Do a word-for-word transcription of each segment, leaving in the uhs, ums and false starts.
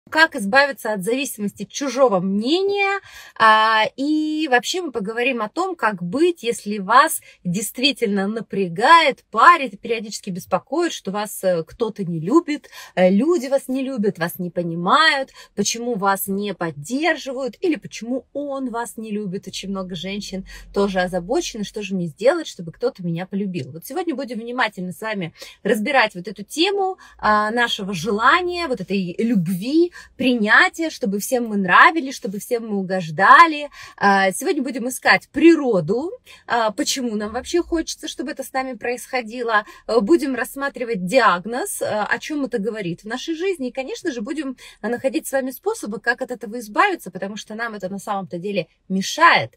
Как избавиться от зависимости чужого мнения, а, и вообще мы поговорим о том, как быть, если вас действительно напрягает, парит, периодически беспокоит, что вас кто-то не любит, люди вас не любят, вас не понимают, почему вас не поддерживают или почему он вас не любит. Очень много женщин тоже озабочены, что же мне сделать, чтобы кто-то меня полюбил. Вот сегодня будем внимательно с вами разбирать вот эту тему а, нашего желания, вот этой любви, принятие, чтобы всем мы нравились, чтобы всем мы угождали. Сегодня будем искать природу, почему нам вообще хочется, чтобы это с нами происходило. Будем рассматривать диагноз, о чем это говорит в нашей жизни. И, конечно же, будем находить с вами способы, как от этого избавиться, потому что нам это на самом-то деле мешает.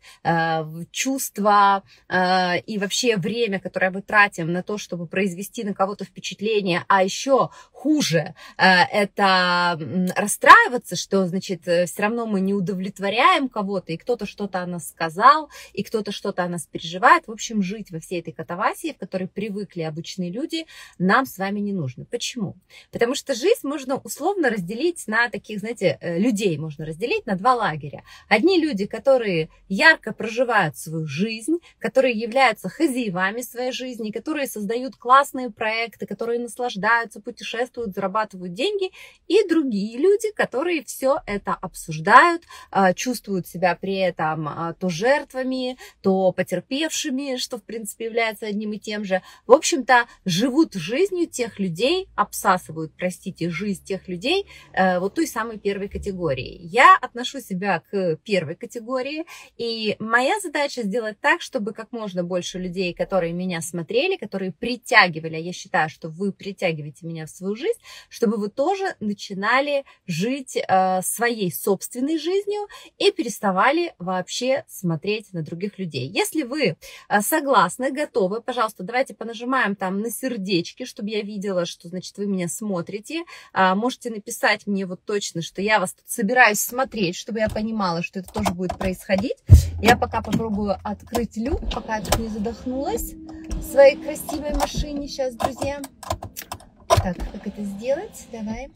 Чувства и вообще время, которое мы тратим на то, чтобы произвести на кого-то впечатление, а еще хуже, это расстраиваться, что, значит, все равно мы не удовлетворяем кого-то, и кто-то что-то о нас сказал, и кто-то что-то о нас переживает. В общем, жить во всей этой катавасии, в которой привыкли обычные люди, нам с вами не нужно. Почему? Потому что жизнь можно условно разделить на таких, знаете, людей можно разделить на два лагеря. Одни люди, которые ярко проживают свою жизнь, которые являются хозяевами своей жизни, которые создают классные проекты, которые наслаждаются, путешествуют, зарабатывают деньги, и другие люди, которые все это обсуждают, чувствуют себя при этом то жертвами, то потерпевшими, что, в принципе, является одним и тем же. В общем-то, живут жизнью тех людей, обсасывают, простите, жизнь тех людей вот той самой первой категории. Я отношу себя к первой категории, и моя задача сделать так, чтобы как можно больше людей, которые меня смотрели, которые притягивали, а я считаю, что вы притягиваете меня в свою жизнь, чтобы вы тоже начинали жить э, своей собственной жизнью и переставали вообще смотреть на других людей. Если вы э, согласны, готовы, пожалуйста, давайте понажимаем там на сердечки, чтобы я видела, что, значит, вы меня смотрите. Э, можете написать мне вот точно, что я вас тут собираюсь смотреть, чтобы я понимала, что это тоже будет происходить. Я пока попробую открыть люк, пока я тут не задохнулась в своей красивой машине. Сейчас, друзья. Так, как это сделать? Давай.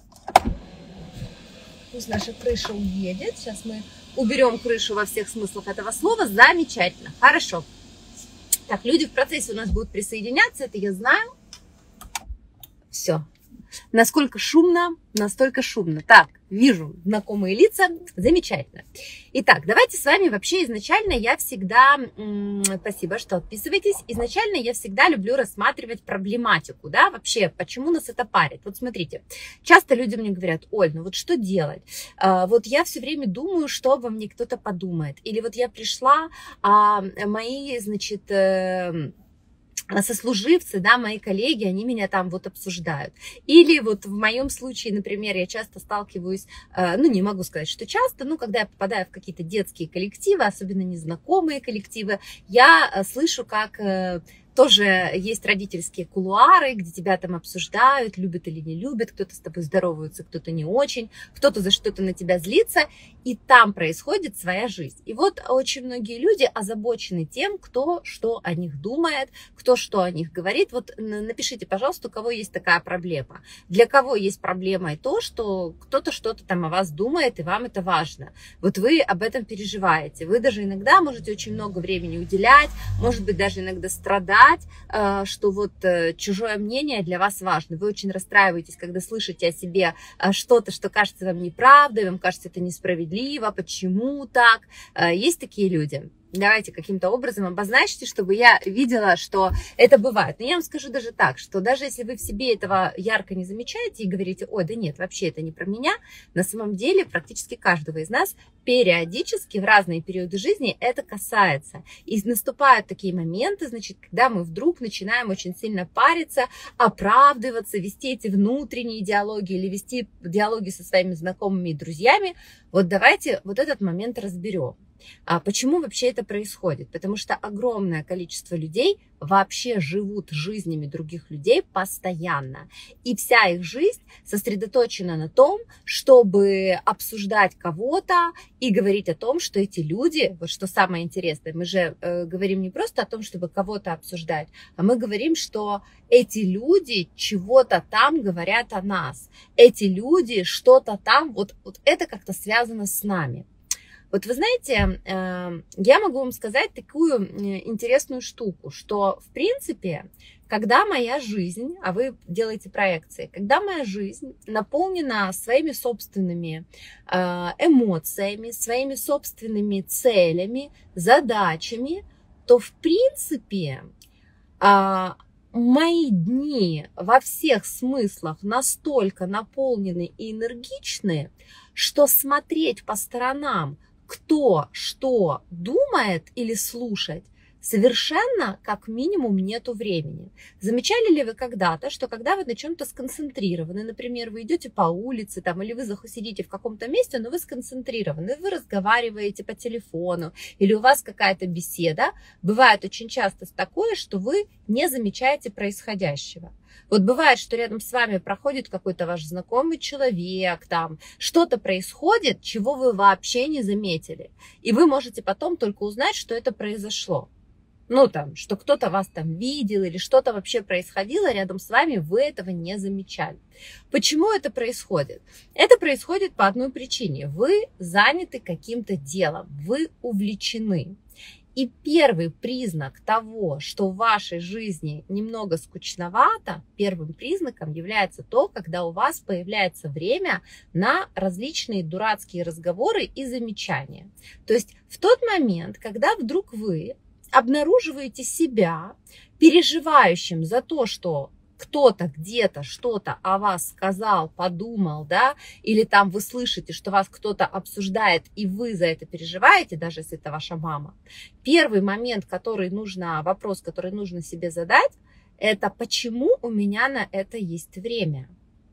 Пусть наша крыша уедет. Сейчас мы уберем крышу во всех смыслах этого слова. Замечательно. Хорошо. Так, люди в процессе у нас будут присоединяться. Это я знаю. Все. Насколько шумно, настолько шумно. Так, вижу знакомые лица. Замечательно. Итак, давайте с вами вообще изначально я всегда... Спасибо, что отписываетесь. Изначально я всегда люблю рассматривать проблематику, да, вообще, почему нас это парит. Вот смотрите, часто люди мне говорят: Оль, ну вот что делать? Вот я все время думаю, что обо мне кто-то подумает. Или вот я пришла, а мои, значит... сослуживцы, да, мои коллеги, они меня там вот обсуждают. Или вот в моем случае, например, я часто сталкиваюсь, ну, не могу сказать, что часто, но когда я попадаю в какие-то детские коллективы, особенно незнакомые коллективы, я слышу, как... Тоже есть родительские кулуары, где тебя там обсуждают, любят или не любят, кто-то с тобой здоровается, кто-то не очень, кто-то за что-то на тебя злится, и там происходит своя жизнь. И вот очень многие люди озабочены тем, кто что о них думает, кто что о них говорит. Вот напишите, пожалуйста, у кого есть такая проблема. Для кого есть проблема и то, что кто-то что-то там о вас думает, и вам это важно. Вот вы об этом переживаете. Вы даже иногда можете очень много времени уделять, может быть, даже иногда страдать, что вот чужое мнение для вас важно. Вы очень расстраиваетесь, когда слышите о себе что-то, что кажется вам неправдой, вам кажется это несправедливо, почему так. Есть такие люди? Давайте каким-то образом обозначьте, чтобы я видела, что это бывает. Но я вам скажу даже так, что даже если вы в себе этого ярко не замечаете и говорите: ой, да нет, вообще это не про меня, на самом деле практически каждого из нас периодически в разные периоды жизни это касается. И наступают такие моменты, значит, когда мы вдруг начинаем очень сильно париться, оправдываться, вести эти внутренние диалоги или вести диалоги со своими знакомыми и друзьями. Вот давайте вот этот момент разберем. А почему вообще это происходит? Потому что огромное количество людей вообще живут жизнями других людей постоянно. И вся их жизнь сосредоточена на том, чтобы обсуждать кого-то и говорить о том, что эти люди, вот что самое интересное, мы же э, говорим не просто о том, чтобы кого-то обсуждать, а мы говорим, что эти люди чего-то там говорят о нас. Эти люди что-то там, вот, вот это как-то связано с нами. Вот вы знаете, я могу вам сказать такую интересную штуку, что в принципе, когда моя жизнь, а вы делаете проекции, когда моя жизнь наполнена своими собственными эмоциями, своими собственными целями, задачами, то в принципе мои дни во всех смыслах настолько наполнены и энергичны, что смотреть по сторонам, кто что думает или слушать, совершенно как минимум нету времени. Замечали ли вы когда-то, что когда вы на чем-то сконцентрированы, например, вы идете по улице там, или вы сидите в каком-то месте, но вы сконцентрированы, вы разговариваете по телефону, или у вас какая-то беседа, бывает очень часто такое, что вы не замечаете происходящего. Вот бывает, что рядом с вами проходит какой-то ваш знакомый человек, там что-то происходит, чего вы вообще не заметили. И вы можете потом только узнать, что это произошло. Ну, там, что кто-то вас там видел или что-то вообще происходило рядом с вами, вы этого не замечали. Почему это происходит? Это происходит по одной причине. Вы заняты каким-то делом, вы увлечены. И первый признак того, что в вашей жизни немного скучновато, первым признаком является то, когда у вас появляется время на различные дурацкие разговоры и замечания. То есть в тот момент, когда вдруг вы обнаруживаете себя переживающим за то, что кто-то где-то что-то о вас сказал, подумал, да, или там вы слышите, что вас кто-то обсуждает, и вы за это переживаете, даже если это ваша мама. Первый момент, который нужно, вопрос, который нужно себе задать, это почему у меня на это есть время?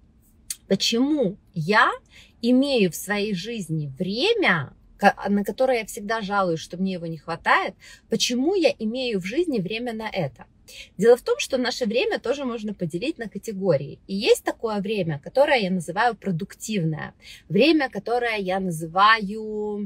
Почему я имею в своей жизни время, на которое я всегда жалуюсь, что мне его не хватает, почему я имею в жизни время на это? Дело в том, что наше время тоже можно поделить на категории. И есть такое время, которое я называю продуктивное. Время, которое я называю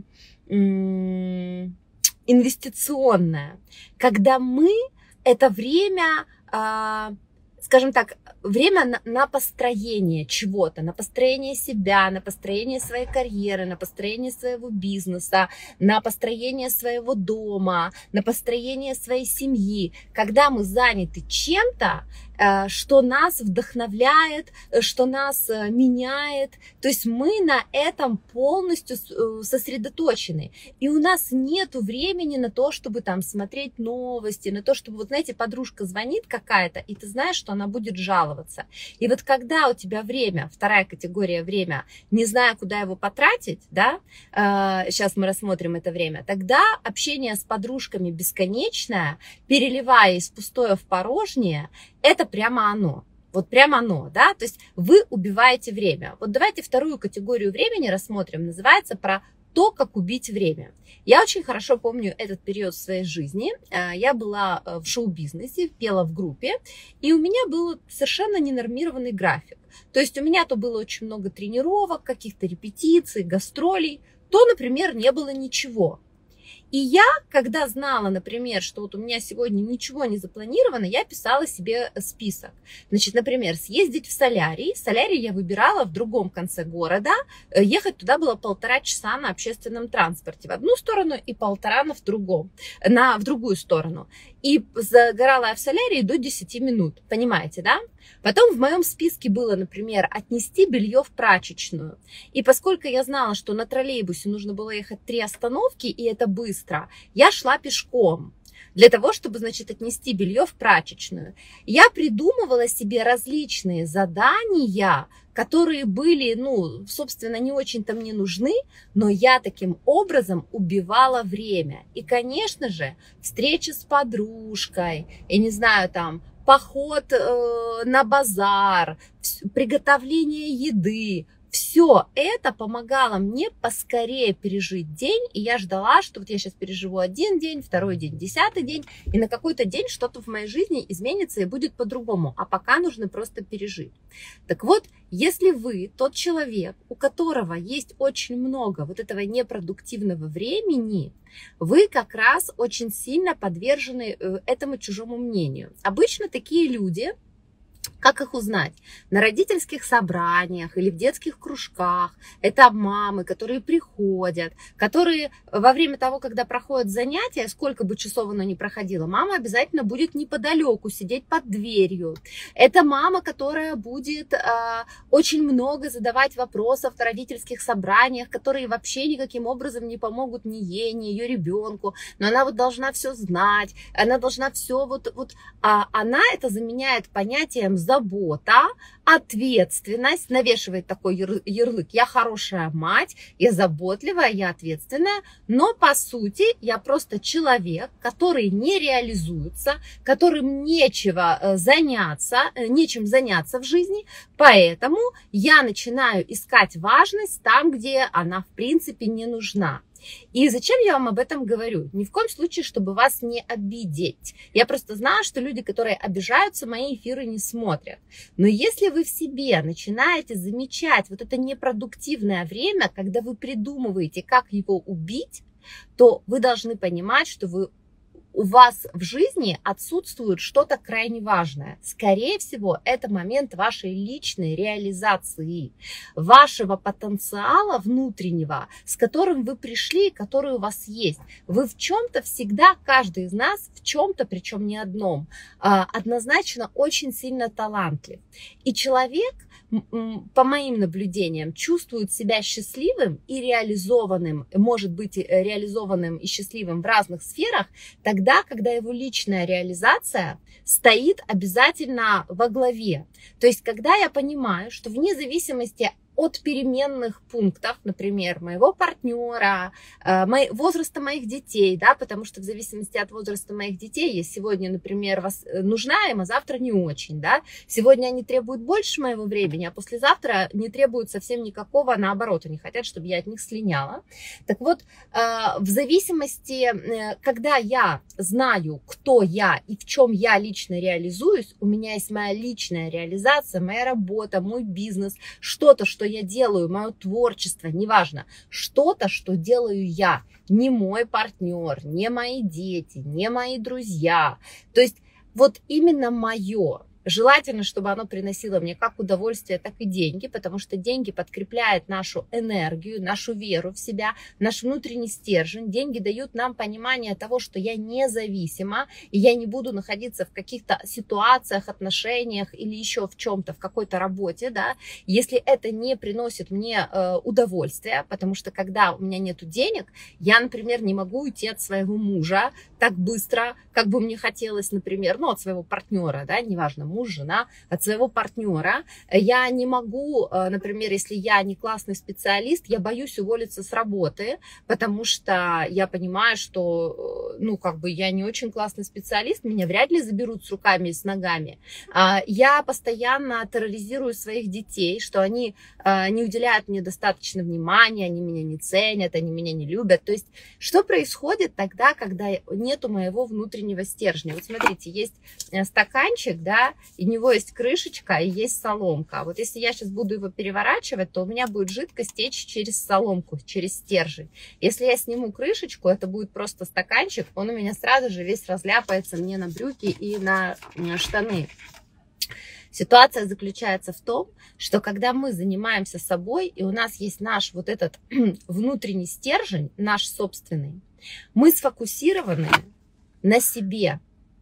м- инвестиционное. Когда мы это время, э- скажем так, время на, на построение чего-то, на построение себя, на построение своей карьеры, на построение своего бизнеса, на построение своего дома, на построение своей семьи. Когда мы заняты чем-то, что нас вдохновляет, что нас меняет. То есть мы на этом полностью сосредоточены. И у нас нет времени на то, чтобы там смотреть новости, на то, чтобы, вот знаете, подружка звонит какая-то, и ты знаешь, что она будет жаловаться. И вот когда у тебя время, вторая категория время, не зная, куда его потратить, да, сейчас мы рассмотрим это время, тогда общение с подружками бесконечное, переливая из пустое в порожнее, это прямо оно. Вот прямо оно, да, то есть вы убиваете время. Вот давайте вторую категорию времени рассмотрим, называется про то, как убить время. Я очень хорошо помню этот период в своей жизни. Я была в шоу-бизнесе, пела в группе, и у меня был совершенно ненормированный график. То есть у меня то было очень много тренировок, каких-то репетиций, гастролей, то, например, не было ничего. И я, когда знала, например, что вот у меня сегодня ничего не запланировано, я писала себе список. Значит, например, съездить в солярий. Солярий я выбирала в другом конце города. Ехать туда было полтора часа на общественном транспорте в одну сторону и полтора на в, другом, на, в другую сторону. И загорала я в солярии до десяти минут, понимаете, да? Потом в моем списке было, например, отнести белье в прачечную. И поскольку я знала, что на троллейбусе нужно было ехать три остановки, и это быстро, я шла пешком для того, чтобы, значит, отнести белье в прачечную. Я придумывала себе различные задания, которые были, ну, собственно, не очень-то мне нужны, но я таким образом убивала время. И, конечно же, встреча с подружкой, я не знаю, там, поход э, на базар, приготовление еды, Все это помогало мне поскорее пережить день, и я ждала, что вот я сейчас переживу один день, второй день, десятый день, и на какой-то день что-то в моей жизни изменится и будет по-другому, а пока нужно просто пережить. Так вот, если вы тот человек, у которого есть очень много вот этого непродуктивного времени, вы как раз очень сильно подвержены этому чужому мнению. Обычно такие люди... Как их узнать? На родительских собраниях или в детских кружках. Это мамы, которые приходят, которые во время того, когда проходят занятия, сколько бы часов оно ни проходило, мама обязательно будет неподалеку сидеть под дверью. Это мама, которая будет э, очень много задавать вопросов на родительских собраниях, которые вообще никаким образом не помогут ни ей, ни ее ребенку. Но она вот должна все знать, она должна все вот... вот а она это заменяет понятием забота, ответственность, навешивает такой ярлык. Я хорошая мать, я заботливая, я ответственная, но по сути я просто человек, который не реализуется, которым нечего заняться, нечем заняться в жизни, поэтому я начинаю искать важность там, где она в принципе не нужна. И зачем я вам об этом говорю? Ни в коем случае, чтобы вас не обидеть. Я просто знаю, что люди, которые обижаются, мои эфиры не смотрят. Но если вы в себе начинаете замечать вот это непродуктивное время, когда вы придумываете, как его убить, то вы должны понимать, что вы у вас в жизни отсутствует что-то крайне важное. Скорее всего, это момент вашей личной реализации, вашего потенциала внутреннего, с которым вы пришли, который у вас есть. Вы в чем-то всегда, каждый из нас в чем-то, причем не одном, однозначно очень сильно талантлив. И человек, по моим наблюдениям, чувствует себя счастливым и реализованным, может быть реализованным и счастливым в разных сферах, тогда, когда его личная реализация стоит обязательно во главе. То есть, когда я понимаю, что вне зависимости от переменных пунктов, например, моего партнера, возраста моих детей, да, потому что в зависимости от возраста моих детей, я сегодня, например, нужна им, а завтра не очень, да, сегодня они требуют больше моего времени, а послезавтра не требуют совсем никакого, наоборот, они хотят, чтобы я от них слиняла. Так вот, в зависимости, когда я знаю, кто я и в чем я лично реализуюсь, у меня есть моя личная реализация, моя работа, мой бизнес, что-то, что я делаю, мое творчество, неважно, что-то, что делаю я, не мой партнер, не мои дети, не мои друзья. То есть вот именно мое. Желательно, чтобы оно приносило мне как удовольствие, так и деньги, потому что деньги подкрепляют нашу энергию, нашу веру в себя, наш внутренний стержень. Деньги дают нам понимание того, что я независима, и я не буду находиться в каких-то ситуациях, отношениях или еще в чем-то, в какой-то работе, да, если это не приносит мне э, удовольствия, потому что когда у меня нету денег, я, например, не могу уйти от своего мужа так быстро, как бы мне хотелось, например, ну, от своего партнера, да, неважно, муж, жена, от своего партнера. Я не могу, например, если я не классный специалист, я боюсь уволиться с работы, потому что я понимаю, что, ну, как бы я не очень классный специалист, меня вряд ли заберут с руками и с ногами. Я постоянно терроризирую своих детей, что они не уделяют мне достаточно внимания, они меня не ценят, они меня не любят. То есть, что происходит тогда, когда нету моего внутреннего стержня? Вот смотрите, есть стаканчик, да, и у него есть крышечка и есть соломка. Вот если я сейчас буду его переворачивать, то у меня будет жидкость течь через соломку, через стержень. Если я сниму крышечку, это будет просто стаканчик, он у меня сразу же весь разляпается мне на брюки и на штаны. Ситуация заключается в том, что когда мы занимаемся собой, и у нас есть наш вот этот внутренний стержень, наш собственный, мы сфокусированы на себе,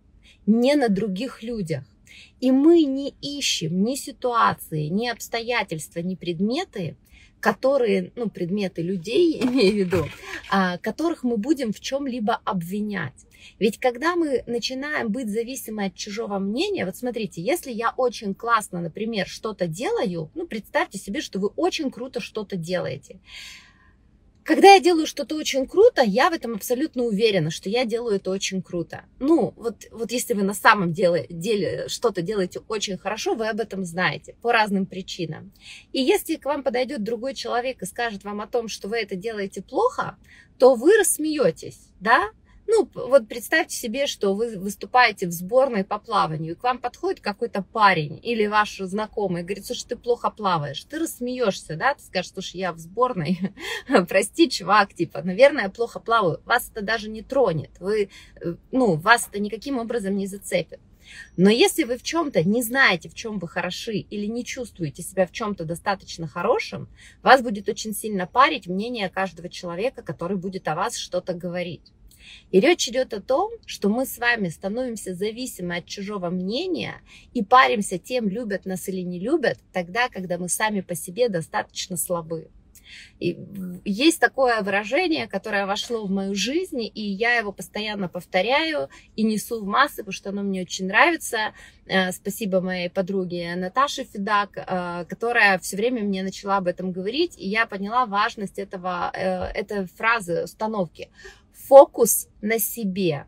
не на других людях. И мы не ищем ни ситуации, ни обстоятельства, ни предметы, которые, ну, предметы людей, имею в виду, которых мы будем в чем-либо обвинять. Ведь когда мы начинаем быть зависимы от чужого мнения, вот смотрите, если я очень классно, например, что-то делаю, ну, представьте себе, что вы очень круто что-то делаете. Когда я делаю что-то очень круто, я в этом абсолютно уверена, что я делаю это очень круто. Ну, вот, вот если вы на самом деле, деле что-то делаете очень хорошо, вы об этом знаете по разным причинам. И если к вам подойдет другой человек и скажет вам о том, что вы это делаете плохо, то вы рассмеетесь, да? Ну, вот представьте себе, что вы выступаете в сборной по плаванию, и к вам подходит какой-то парень или ваш знакомый и говорит: слушай, ты плохо плаваешь. Ты рассмеешься, да, ты скажешь: слушай, я в сборной, прости, чувак, типа, наверное, я плохо плаваю. Вас это даже не тронет, вы, ну, вас это никаким образом не зацепит. Но если вы в чем-то не знаете, в чем вы хороши, или не чувствуете себя в чем-то достаточно хорошим, вас будет очень сильно парить мнение каждого человека, который будет о вас что-то говорить. И речь идет о том, что мы с вами становимся зависимы от чужого мнения и паримся тем, любят нас или не любят, тогда, когда мы сами по себе достаточно слабы. И есть такое выражение, которое вошло в мою жизнь, и я его постоянно повторяю и несу в массы, потому что оно мне очень нравится. Спасибо моей подруге Наташе Федак, которая все время мне начала об этом говорить, и я поняла важность этого, этой фразы, установки. Фокус на себе.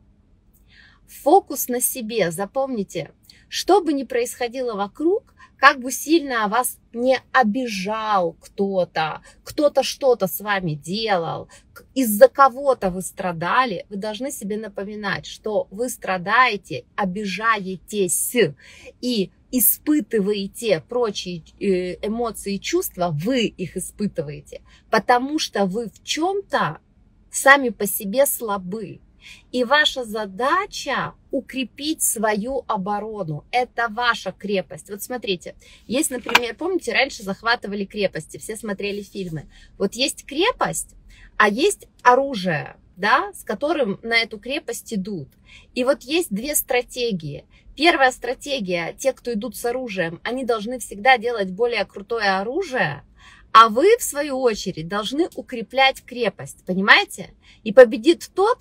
Фокус на себе. Запомните, что бы ни происходило вокруг, как бы сильно вас не обижал кто-то, кто-то что-то с вами делал, из-за кого-то вы страдали, вы должны себе напоминать, что вы страдаете, обижаетесь и испытываете прочие эмоции и чувства, вы их испытываете, потому что вы в чем-то сами по себе слабы. И ваша задача укрепить свою оборону. Это ваша крепость. Вот смотрите, есть, например, помните, раньше захватывали крепости, все смотрели фильмы. Вот есть крепость, а есть оружие, да, с которым на эту крепость идут. И вот есть две стратегии. Первая стратегия, те, кто идут с оружием, они должны всегда делать более крутое оружие, а вы, в свою очередь, должны укреплять крепость, понимаете? И победит тот,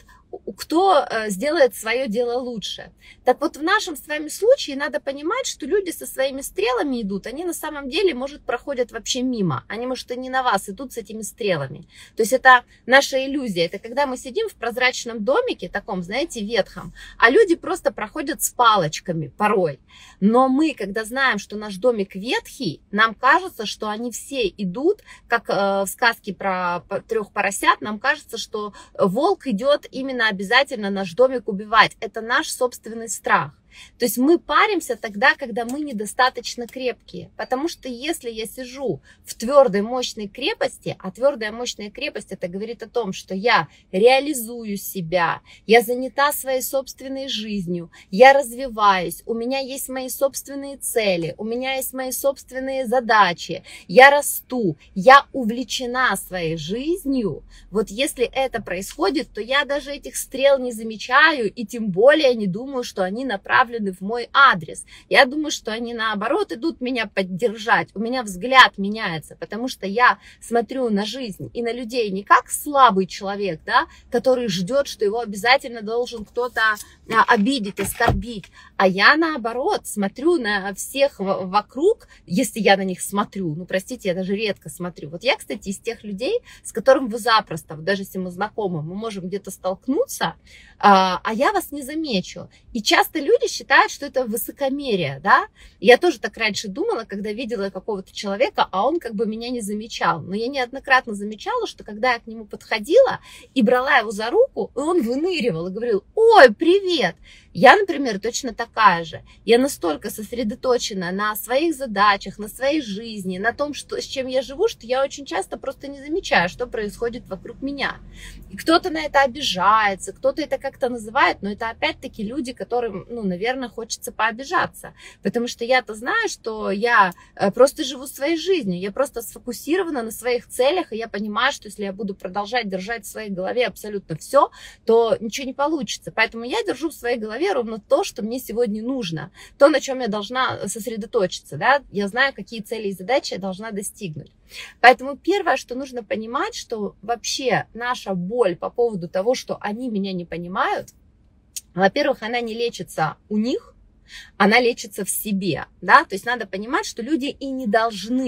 кто сделает свое дело лучше. Так вот, в нашем с вами случае надо понимать, что люди со своими стрелами идут, они на самом деле, может, проходят вообще мимо. Они, может, и не на вас идут с этими стрелами. То есть это наша иллюзия. Это когда мы сидим в прозрачном домике, таком, знаете, ветхом, а люди просто проходят с палочками порой. Но мы, когда знаем, что наш домик ветхий, нам кажется, что они все идут, как в сказке про трех поросят, нам кажется, что волк идет именно обязательно наш домик убивать. Это наш собственный страх. То есть мы паримся тогда, когда мы недостаточно крепкие. Потому что если я сижу в твердой, мощной крепости, а твердая, мощная крепость, это говорит о том, что я реализую себя, я занята своей собственной жизнью, я развиваюсь, у меня есть мои собственные цели, у меня есть мои собственные задачи, я расту, я увлечена своей жизнью. Вот если это происходит, то я даже этих стрел не замечаю и тем более не думаю, что они направлены в мой адрес. Я думаю, что они наоборот идут меня поддержать. У меня взгляд меняется, потому что я смотрю на жизнь и на людей не как слабый человек, да, который ждет, что его обязательно должен кто-то обидеть, оскорбить, а я наоборот смотрю на всех вокруг, если я на них смотрю, ну простите, я даже редко смотрю. Вот я, кстати, из тех людей, с которым вы запросто, даже если мы знакомы, мы можем где-то столкнуться, а я вас не замечу. И часто люди считают, что это высокомерие, да. Я тоже так раньше думала, когда видела какого-то человека, а он как бы меня не замечал. Но я неоднократно замечала, что когда я к нему подходила и брала его за руку, и он выныривал и говорил: ой, привет. Я, например, точно такая же. Я настолько сосредоточена на своих задачах, на своей жизни, на том, что, с чем я живу, что я очень часто просто не замечаю, что происходит вокруг меня. И кто-то на это обижается, кто-то это как-то называет, но это опять-таки люди, которым, ну, наверное, хочется пообижаться. Потому что я-то знаю, что я просто живу своей жизнью, я просто сфокусирована на своих целях, и я понимаю, что если я буду продолжать держать в своей голове абсолютно все, то ничего не получится. Поэтому я держу в своей голове ровно то, что мне сегодня нужно, то, на чем я должна сосредоточиться, да, я знаю, какие цели и задачи я должна достигнуть. Поэтому первое, что нужно понимать, что вообще наша боль по поводу того, что они меня не понимают, во-первых, она не лечится у них, она лечится в себе, да, то есть надо понимать, что люди и не должны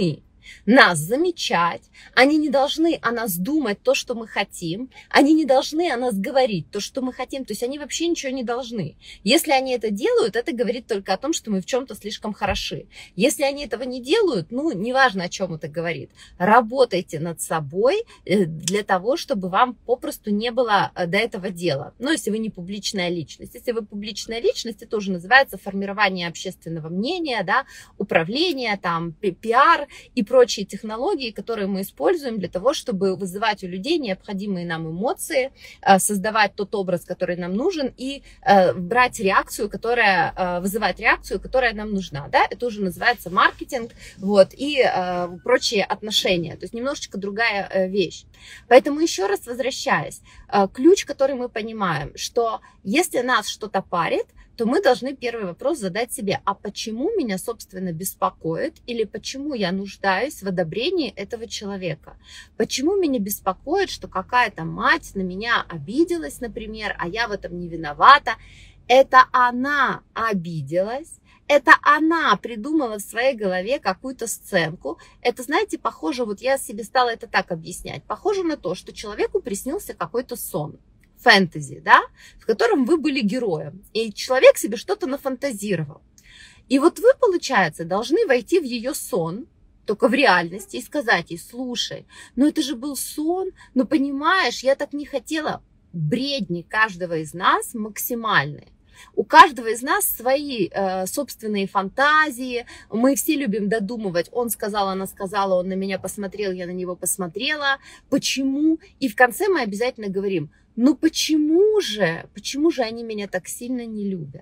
нас замечать, они не должны о нас думать то, что мы хотим, они не должны о нас говорить то, что мы хотим, то есть они вообще ничего не должны. Если они это делают, это говорит только о том, что мы в чем-то слишком хороши. Если они этого не делают, ну, неважно, о чем это говорит, работайте над собой для того, чтобы вам попросту не было до этого дела. Но если вы не публичная личность, если вы публичная личность, это тоже называется формирование общественного мнения, да, управление, там, пиар и прочие технологии, которые мы используем для того, чтобы вызывать у людей необходимые нам эмоции, создавать тот образ, который нам нужен, и брать реакцию, которая, вызывать реакцию, которая нам нужна. Да? Это уже называется маркетинг, вот, и прочие отношения. То есть немножечко другая вещь. Поэтому еще раз возвращаясь, ключ, который мы понимаем, что если нас что-то парит, то мы должны первый вопрос задать себе, а почему меня, собственно, беспокоит или почему я нуждаюсь в одобрении этого человека? Почему меня беспокоит, что какая-то мать на меня обиделась, например, а я в этом не виновата? Это она обиделась, это она придумала в своей голове какую-то сценку. Это, знаете, похоже, вот я себе стала это так объяснять, похоже на то, что человеку приснился какой-то сон. Фэнтези, да, в котором вы были героем, и человек себе что-то нафантазировал. И вот вы, получается, должны войти в ее сон, только в реальности, и сказать ей, слушай, ну это же был сон, ну понимаешь, я так не хотела. Бредни каждого из нас максимальные. У каждого из нас свои э, собственные фантазии, мы все любим додумывать, он сказал, она сказала, он на меня посмотрел, я на него посмотрела, почему, и в конце мы обязательно говорим, ну почему же, почему же они меня так сильно не любят?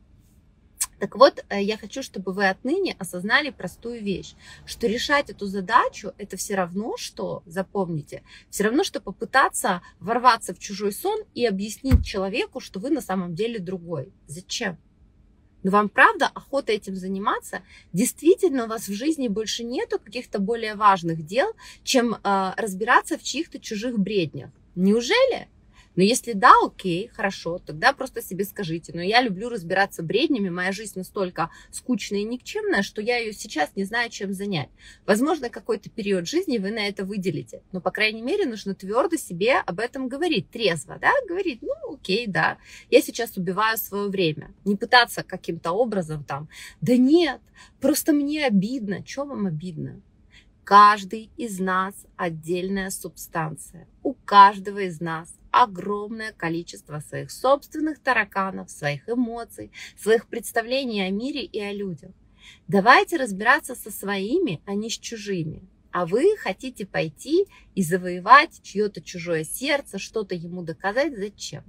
Так вот, я хочу, чтобы вы отныне осознали простую вещь, что решать эту задачу, это все равно, что, запомните, все равно, что попытаться ворваться в чужой сон и объяснить человеку, что вы на самом деле другой. Зачем? Но вам правда охота этим заниматься? Действительно, у вас в жизни больше нету каких-то более важных дел, чем э, разбираться в чьих-то чужих бреднях. Неужели? Но если да, окей, хорошо, тогда просто себе скажите, но я люблю разбираться бреднями, моя жизнь настолько скучная и никчемная, что я ее сейчас не знаю, чем занять. Возможно, какой-то период жизни вы на это выделите, но, по крайней мере, нужно твердо себе об этом говорить, трезво, да, говорить, ну, окей, да, я сейчас убиваю свое время, не пытаться каким-то образом там, да нет, просто мне обидно, что вам обидно? Каждый из нас отдельная субстанция, у каждого из нас огромное количество своих собственных тараканов, своих эмоций, своих представлений о мире и о людях. Давайте разбираться со своими, а не с чужими. А вы хотите пойти и завоевать чье-то чужое сердце, что-то ему доказать, зачем?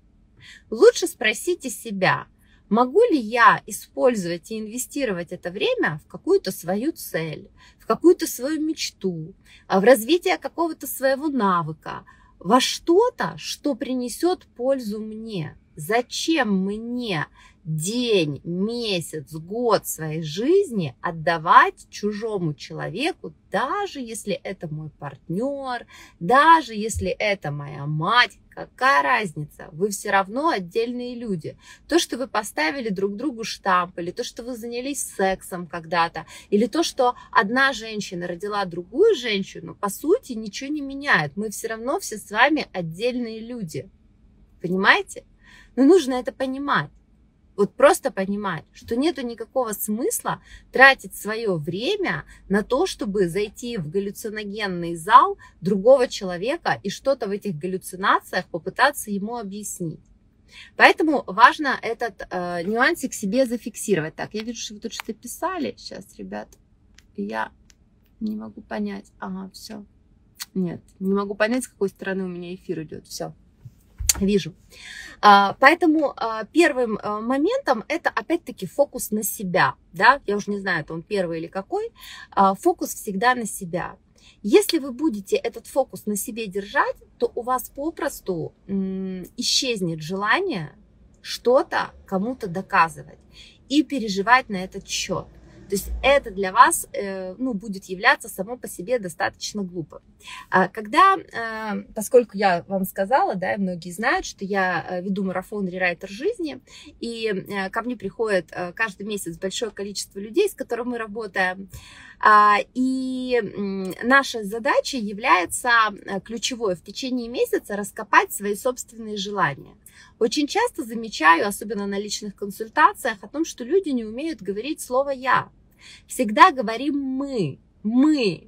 Лучше спросите себя, могу ли я использовать и инвестировать это время в какую-то свою цель, в какую-то свою мечту, в развитие какого-то своего навыка, во что-то, что принесет пользу мне. Зачем мне день, месяц, год своей жизни отдавать чужому человеку, даже если это мой партнер, даже если это моя мать? Какая разница? Вы все равно отдельные люди. То, что вы поставили друг другу штамп, или то, что вы занялись сексом когда-то, или то, что одна женщина родила другую женщину, по сути, ничего не меняет. Мы все равно все с вами отдельные люди. Понимаете? Но нужно это понимать. Вот просто понимать, что нету никакого смысла тратить свое время на то, чтобы зайти в галлюциногенный зал другого человека и что-то в этих галлюцинациях попытаться ему объяснить. Поэтому важно этот э, нюансик себе зафиксировать. Так, я вижу, что вы тут что-то писали. Сейчас, ребят, я не могу понять. Ага, все. Нет, не могу понять, с какой стороны у меня эфир идет. Все. Вижу. Поэтому первым моментом это опять-таки фокус на себя. Да? Я уже не знаю, это он первый или какой. Фокус всегда на себя. Если вы будете этот фокус на себе держать, то у вас попросту исчезнет желание что-то кому-то доказывать и переживать на этот счет. То есть это для вас, ну, будет являться само по себе достаточно глупо. Когда, поскольку я вам сказала, да, многие знают, что я веду марафон «Рерайтер жизни», и ко мне приходит каждый месяц большое количество людей, с которыми мы работаем, и наша задача является ключевой в течение месяца раскопать свои собственные желания. Очень часто замечаю, особенно на личных консультациях, о том, что люди не умеют говорить слово «я». Всегда говорим «мы», «мы».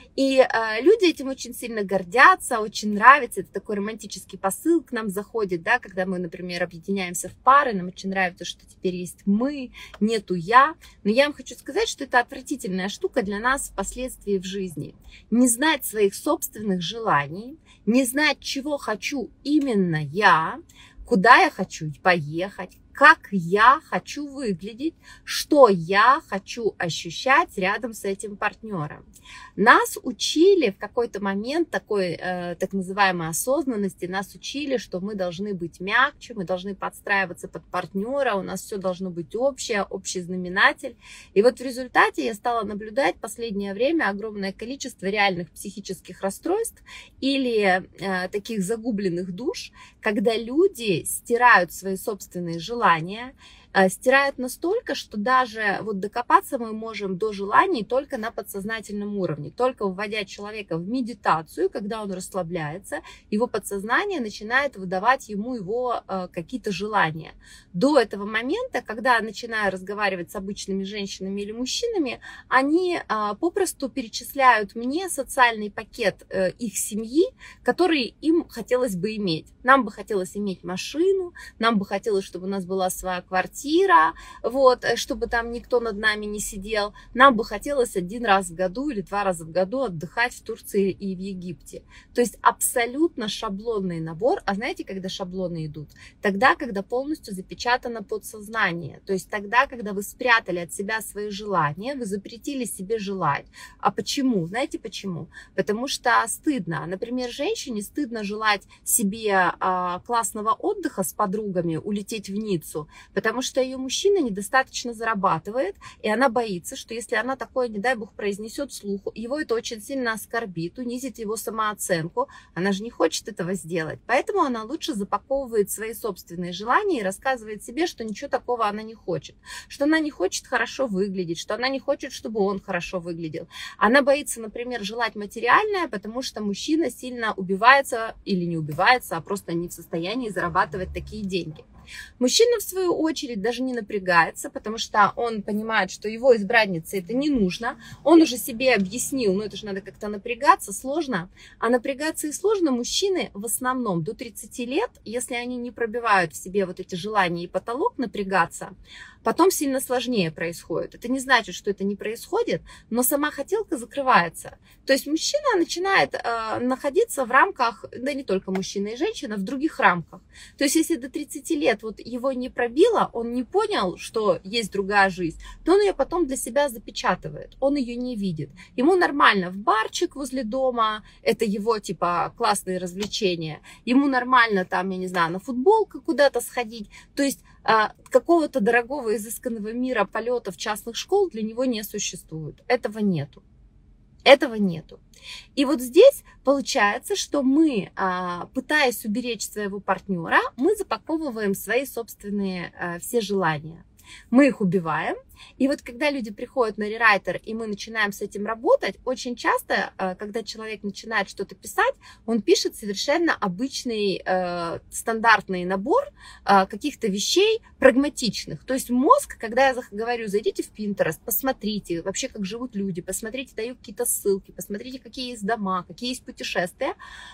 И э, люди этим очень сильно гордятся, очень нравится, это такой романтический посыл к нам заходит, да, когда мы, например, объединяемся в пары, нам очень нравится, что теперь есть мы, нету я. Но я вам хочу сказать, что это отвратительная штука для нас впоследствии в жизни. Не знать своих собственных желаний, не знать, чего хочу именно я, куда я хочу поехать, как я хочу выглядеть, что я хочу ощущать рядом с этим партнером. Нас учили в какой-то момент такой э, так называемой осознанности, нас учили, что мы должны быть мягче, мы должны подстраиваться под партнера, у нас все должно быть общее, общий знаменатель. И вот в результате я стала наблюдать в последнее время огромное количество реальных психических расстройств или э, таких загубленных душ, когда люди стирают свои собственные желания, стирают настолько, что даже вот докопаться мы можем до желаний только на подсознательном уровне, только вводя человека в медитацию, когда он расслабляется, его подсознание начинает выдавать ему его э, какие-то желания. До этого момента, когда я начинаю разговаривать с обычными женщинами или мужчинами, они э, попросту перечисляют мне социальный пакет э, их семьи, который им хотелось бы иметь. Нам бы хотелось иметь машину, нам бы хотелось, чтобы у нас была своя квартира, вот, чтобы там никто над нами не сидел. Нам бы хотелось один раз в году или два раза в году отдыхать в Турции и в Египте. То есть абсолютно шаблонный набор. А знаете, когда шаблоны идут? Тогда, когда полностью запечатано подсознание. То есть тогда, когда вы спрятали от себя свои желания, вы запретили себе желать. А почему? Знаете почему? Потому что стыдно. Например, женщине стыдно желать себе а, классного отдыха с подругами, улететь в Ниццу, потому что ее мужчина недостаточно зарабатывает, и она боится, что если она такое, не дай бог, произнесет вслух, его это очень сильно оскорбит, унизит его самооценку. Она же не хочет этого сделать. Поэтому она лучше запаковывает свои собственные желания и рассказывает себе, что ничего такого она не хочет. Что она не хочет хорошо выглядеть, что она не хочет, чтобы он хорошо выглядел. Она боится, например, желать материальное, потому что мужчина сильно убивается или не убивается, а просто не в состоянии зарабатывать такие деньги. Мужчина, в свою очередь, даже не напрягается, потому что он понимает, что его избраннице это не нужно. Он уже себе объяснил, ну это же надо как-то напрягаться, сложно. А напрягаться и сложно мужчины в основном до тридцати лет, если они не пробивают в себе вот эти желания и потолок напрягаться, потом сильно сложнее происходит. Это не значит, что это не происходит, но сама хотелка закрывается. То есть мужчина начинает э, находиться в рамках, да не только мужчина и женщина, в других рамках. То есть если до тридцати лет вот его не пробило, он не понял, что есть другая жизнь, то он ее потом для себя запечатывает, он ее не видит. Ему нормально в барчик возле дома, это его типа классные развлечения, ему нормально там, я не знаю, на футболку куда-то сходить, то есть какого-то дорогого изысканного мира полетов частных школ для него не существует, этого нету. Этого нету. И вот здесь получается, что мы, пытаясь уберечь своего партнера, мы запаковываем свои собственные все желания. Мы их убиваем. И вот когда люди приходят на рерайтер, и мы начинаем с этим работать, очень часто, когда человек начинает что-то писать, он пишет совершенно обычный э, стандартный набор э, каких-то вещей прагматичных. То есть мозг, когда я говорю, зайдите в Pinterest, посмотрите вообще, как живут люди, посмотрите, даю какие-то ссылки, посмотрите, какие есть дома, какие есть путешествия.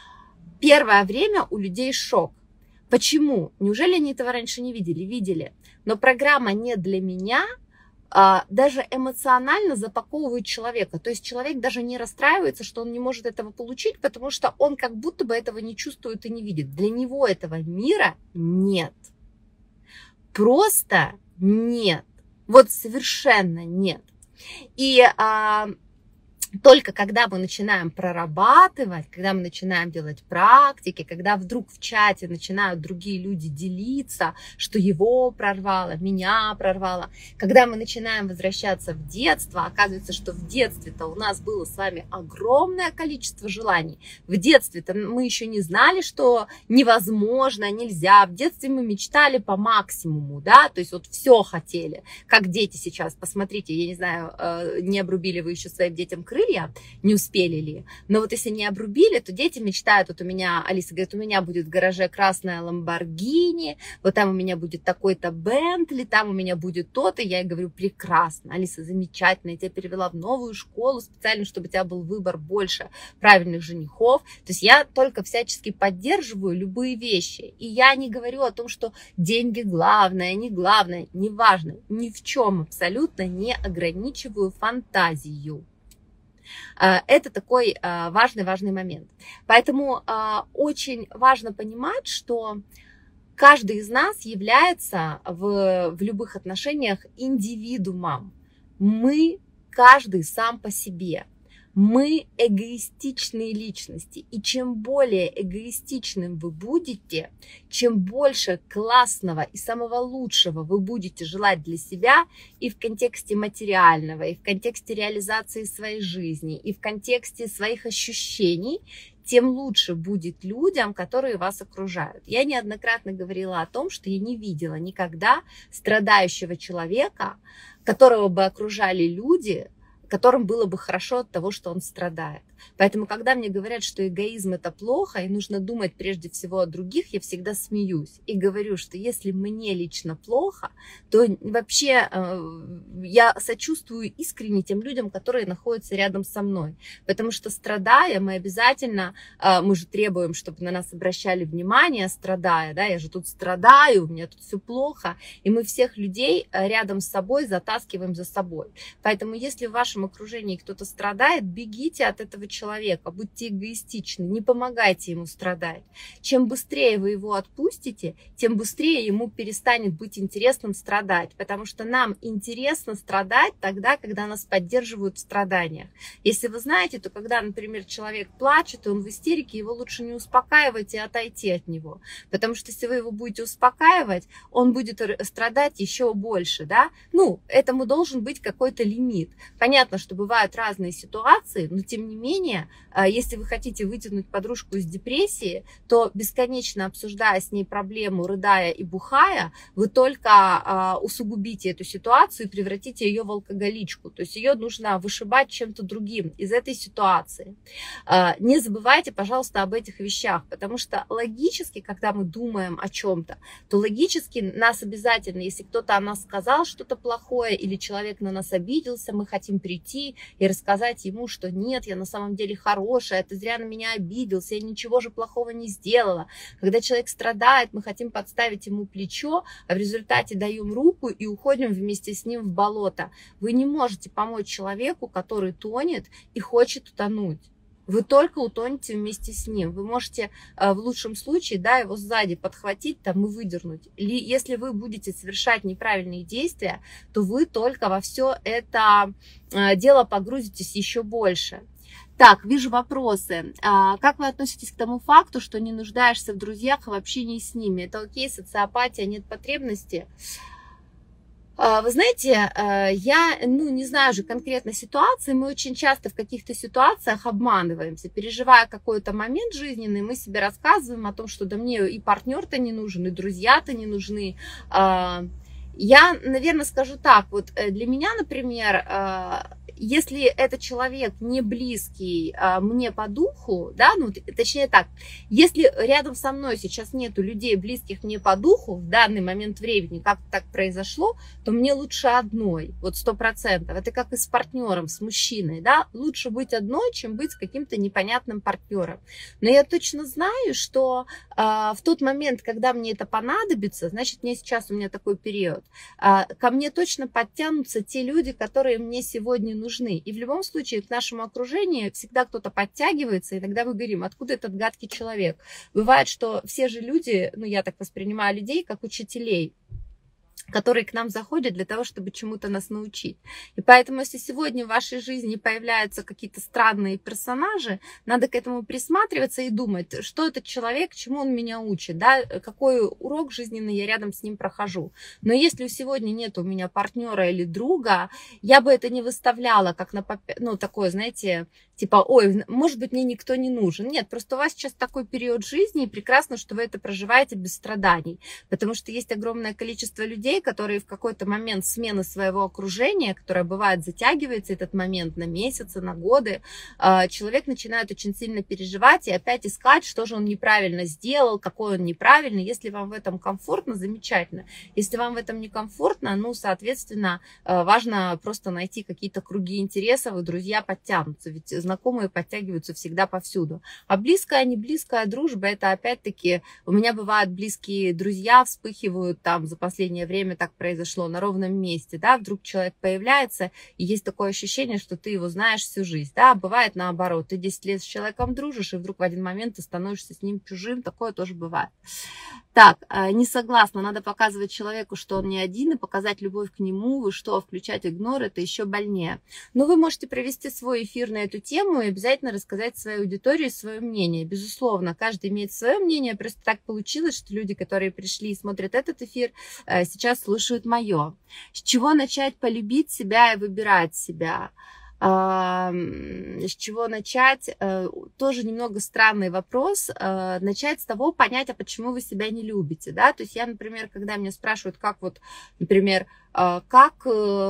Первое время у людей шок. Почему? Неужели они этого раньше не видели? Видели. Но программа не для меня даже эмоционально запаковывает человека. То есть человек даже не расстраивается, что он не может этого получить, потому что он как будто бы этого не чувствует и не видит. Для него этого мира нет. Просто нет. Вот совершенно нет. И а, Только когда мы начинаем прорабатывать, когда мы начинаем делать практики, когда вдруг в чате начинают другие люди делиться, что его прорвало, меня прорвало, когда мы начинаем возвращаться в детство, оказывается, что в детстве-то у нас было с вами огромное количество желаний. В детстве-то мы еще не знали, что невозможно, нельзя. В детстве мы мечтали по максимуму, да, то есть вот все хотели. Как дети сейчас, посмотрите, я не знаю, не обрубили вы еще своим детям крылья, не успели ли. Но вот если не обрубили, то дети мечтают, вот у меня, Алиса говорит, у меня будет в гараже красная Ламборгини, вот там у меня будет такой-то Бентли, там у меня будет то-то. Я ей говорю, прекрасно, Алиса, замечательно, я тебя перевела в новую школу специально, чтобы у тебя был выбор больше правильных женихов. То есть я только всячески поддерживаю любые вещи. И я не говорю о том, что деньги главное, не главное, не важно, ни в чем абсолютно не ограничиваю фантазию. Это такой важный-важный момент. Поэтому очень важно понимать, что каждый из нас является в, в любых отношениях индивидуумом. Мы, каждый сам по себе. Мы эгоистичные личности, и чем более эгоистичным вы будете, чем больше классного и самого лучшего вы будете желать для себя и в контексте материального, и в контексте реализации своей жизни, и в контексте своих ощущений, тем лучше будет людям, которые вас окружают. Я неоднократно говорила о том, что я не видела никогда страдающего человека, которого бы окружали люди, которым было бы хорошо от того, что он страдает. Поэтому, когда мне говорят, что эгоизм – это плохо, и нужно думать прежде всего о других, я всегда смеюсь и говорю, что если мне лично плохо, то вообще э, я сочувствую искренне тем людям, которые находятся рядом со мной. Потому что, страдая, мы обязательно, э, мы же требуем, чтобы на нас обращали внимание, страдая, да, я же тут страдаю, у меня тут все плохо, и мы всех людей рядом с собой затаскиваем за собой. Поэтому, если в вашем окружении кто-то страдает, бегите от этого человека, будьте эгоистичны, не помогайте ему страдать. Чем быстрее вы его отпустите, тем быстрее ему перестанет быть интересным страдать, потому что нам интересно страдать тогда, когда нас поддерживают в страданиях. Если вы знаете, то когда, например, человек плачет, и он в истерике, его лучше не успокаивать и отойти от него, потому что если вы его будете успокаивать, он будет страдать еще больше, да? Ну, этому должен быть какой-то лимит. Понятно, что бывают разные ситуации, но тем не менее, если вы хотите вытянуть подружку из депрессии, то бесконечно обсуждая с ней проблему, рыдая и бухая, вы только усугубите эту ситуацию и превратите ее в алкоголичку. То есть ее нужно вышибать чем-то другим из этой ситуации. Не забывайте, пожалуйста, об этих вещах, потому что логически, когда мы думаем о чем-то, то логически нас обязательно, если кто-то о нас сказал что-то плохое или человек на нас обиделся, мы хотим прийти и рассказать ему, что нет, я на самом деле хорошая, ты зря на меня обиделся, я ничего же плохого не сделала. Когда человек страдает, мы хотим подставить ему плечо, а в результате даем руку и уходим вместе с ним в болото. Вы не можете помочь человеку, который тонет и хочет утонуть. Вы только утонете вместе с ним. Вы можете в лучшем случае, да, его сзади подхватить там, и выдернуть. Или если вы будете совершать неправильные действия, то вы только во все это дело погрузитесь еще больше. Так, вижу вопросы. А как вы относитесь к тому факту, что не нуждаешься в друзьях и в общении с ними? Это окей, социопатия, нет потребности? Вы знаете, я, ну, не знаю же конкретно ситуации, мы очень часто в каких-то ситуациях обманываемся, переживая какой-то момент жизненный, мы себе рассказываем о том, что да мне и партнер-то не нужен, и друзья-то не нужны. Я, наверное, скажу так, вот для меня, например, если этот человек не близкий а, мне по духу, да, ну, точнее так, если рядом со мной сейчас нету людей, близких мне по духу, в данный момент времени, как так произошло, то мне лучше одной, вот сто процентов. Это как и с партнером, с мужчиной, да, лучше быть одной, чем быть с каким-то непонятным партнером. Но я точно знаю, что а, в тот момент, когда мне это понадобится, значит, мне сейчас у меня такой период, а, ко мне точно подтянутся те люди, которые мне сегодня нужны. И в любом случае к нашему окружению всегда кто-то подтягивается, и тогда мы говорим, откуда этот гадкий человек. Бывает, что все же люди, ну я так воспринимаю людей, как учителей. которые к нам заходят для того, чтобы чему-то нас научить. И поэтому, если сегодня в вашей жизни появляются какие-то странные персонажи, надо к этому присматриваться и думать, что этот человек, чему он меня учит, да, какой урок жизненный я рядом с ним прохожу. Но если сегодня нет у меня партнера или друга, я бы это не выставляла как на, ну, такое, знаете, типа, ой, может быть, мне никто не нужен. Нет, просто у вас сейчас такой период жизни, и прекрасно, что вы это проживаете без страданий, потому что есть огромное количество людей, которые в какой-то момент смены своего окружения, которое бывает затягивается этот момент на месяцы, на годы, человек начинает очень сильно переживать и опять искать, что же он неправильно сделал, какой он неправильный. Если вам в этом комфортно, замечательно. Если вам в этом некомфортно, ну, соответственно, важно просто найти какие-то круги интересов, и друзья подтянутся, ведь знакомые подтягиваются всегда повсюду. А близкая, не близкая дружба, это опять-таки, у меня бывают близкие друзья, вспыхивают там за последнее время, так произошло, на ровном месте, да, вдруг человек появляется, и есть такое ощущение, что ты его знаешь всю жизнь, да, бывает наоборот, ты десять лет с человеком дружишь, и вдруг в один момент ты становишься с ним чужим, такое тоже бывает. Так, не согласна, надо показывать человеку, что он не один, и показать любовь к нему, вы что, включать игнор, это еще больнее. Но вы можете провести свой эфир на эту тему и обязательно рассказать своей аудитории свое мнение. Безусловно, каждый имеет свое мнение, просто так получилось, что люди, которые пришли и смотрят этот эфир, сейчас слушают мое. С чего начать полюбить себя и выбирать себя? С чего начать? Тоже немного странный вопрос. Начать с того, понять, а почему вы себя не любите, да? То есть я, например, когда меня спрашивают, как вот, например, как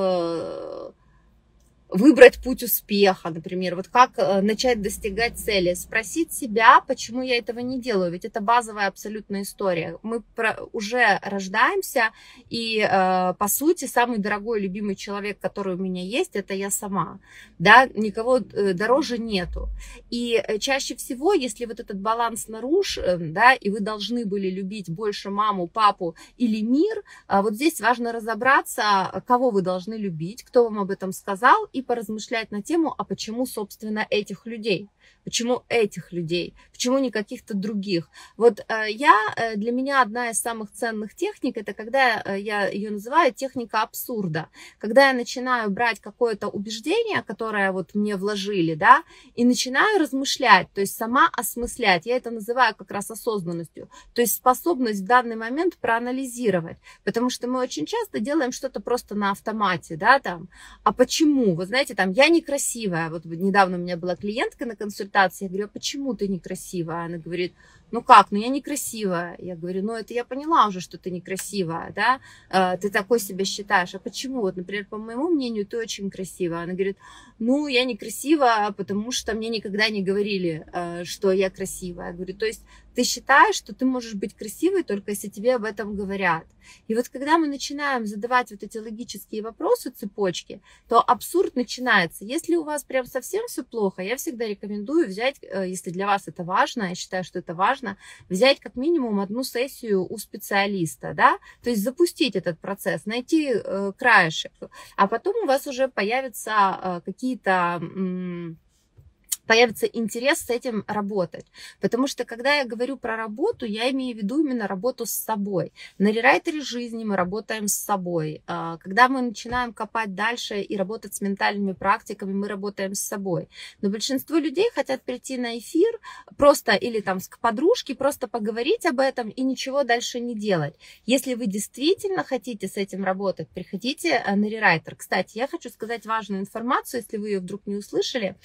выбрать путь успеха, например, вот как начать достигать цели, спросить себя, почему я этого не делаю, ведь это базовая абсолютная история. Мы уже рождаемся, и, по сути, самый дорогой, любимый человек, который у меня есть, это я сама, да, никого дороже нету. И чаще всего, если вот этот баланс нарушен, да, и вы должны были любить больше маму, папу или мир, вот здесь важно разобраться, кого вы должны любить, кто вам об этом сказал, и поразмышлять на тему, а почему, собственно, этих людей? Почему этих людей? Почему не каких-то других? Вот э, я, э, для меня одна из самых ценных техник, это когда э, я ее называю техника абсурда. Когда я начинаю брать какое-то убеждение, которое вот мне вложили, да, и начинаю размышлять, то есть сама осмыслять. Я это называю как раз осознанностью. То есть способность в данный момент проанализировать. Потому что мы очень часто делаем что-то просто на автомате, да, там. А почему? Вы знаете, там, я некрасивая. Вот недавно у меня была клиентка на консультации, я говорю, а почему ты некрасивая? Она говорит, ну как, ну я некрасивая. Я говорю, ну это я поняла уже, что ты некрасивая, да, ты такой себя считаешь. А почему? Вот, например, по моему мнению, ты очень красивая. Она говорит, ну я некрасивая, потому что мне никогда не говорили, что я красивая. Я говорю, то есть ты считаешь, что ты можешь быть красивой, только если тебе об этом говорят. И вот когда мы начинаем задавать вот эти логические вопросы, цепочки, то абсурд начинается. Если у вас прям совсем все плохо, я всегда рекомендую взять, если для вас это важно, я считаю, что это важно, взять как минимум одну сессию у специалиста, да, то есть запустить этот процесс, найти э, краешек, а потом у вас уже появятся э, какие-то... М- появится интерес с этим работать. Потому что, когда я говорю про работу, я имею в виду именно работу с собой. На рерайтере жизни мы работаем с собой. Когда мы начинаем копать дальше и работать с ментальными практиками, мы работаем с собой. Но большинство людей хотят прийти на эфир просто или там к подружке, просто поговорить об этом и ничего дальше не делать. Если вы действительно хотите с этим работать, приходите на рерайтер. Кстати, я хочу сказать важную информацию, если вы ее вдруг не услышали.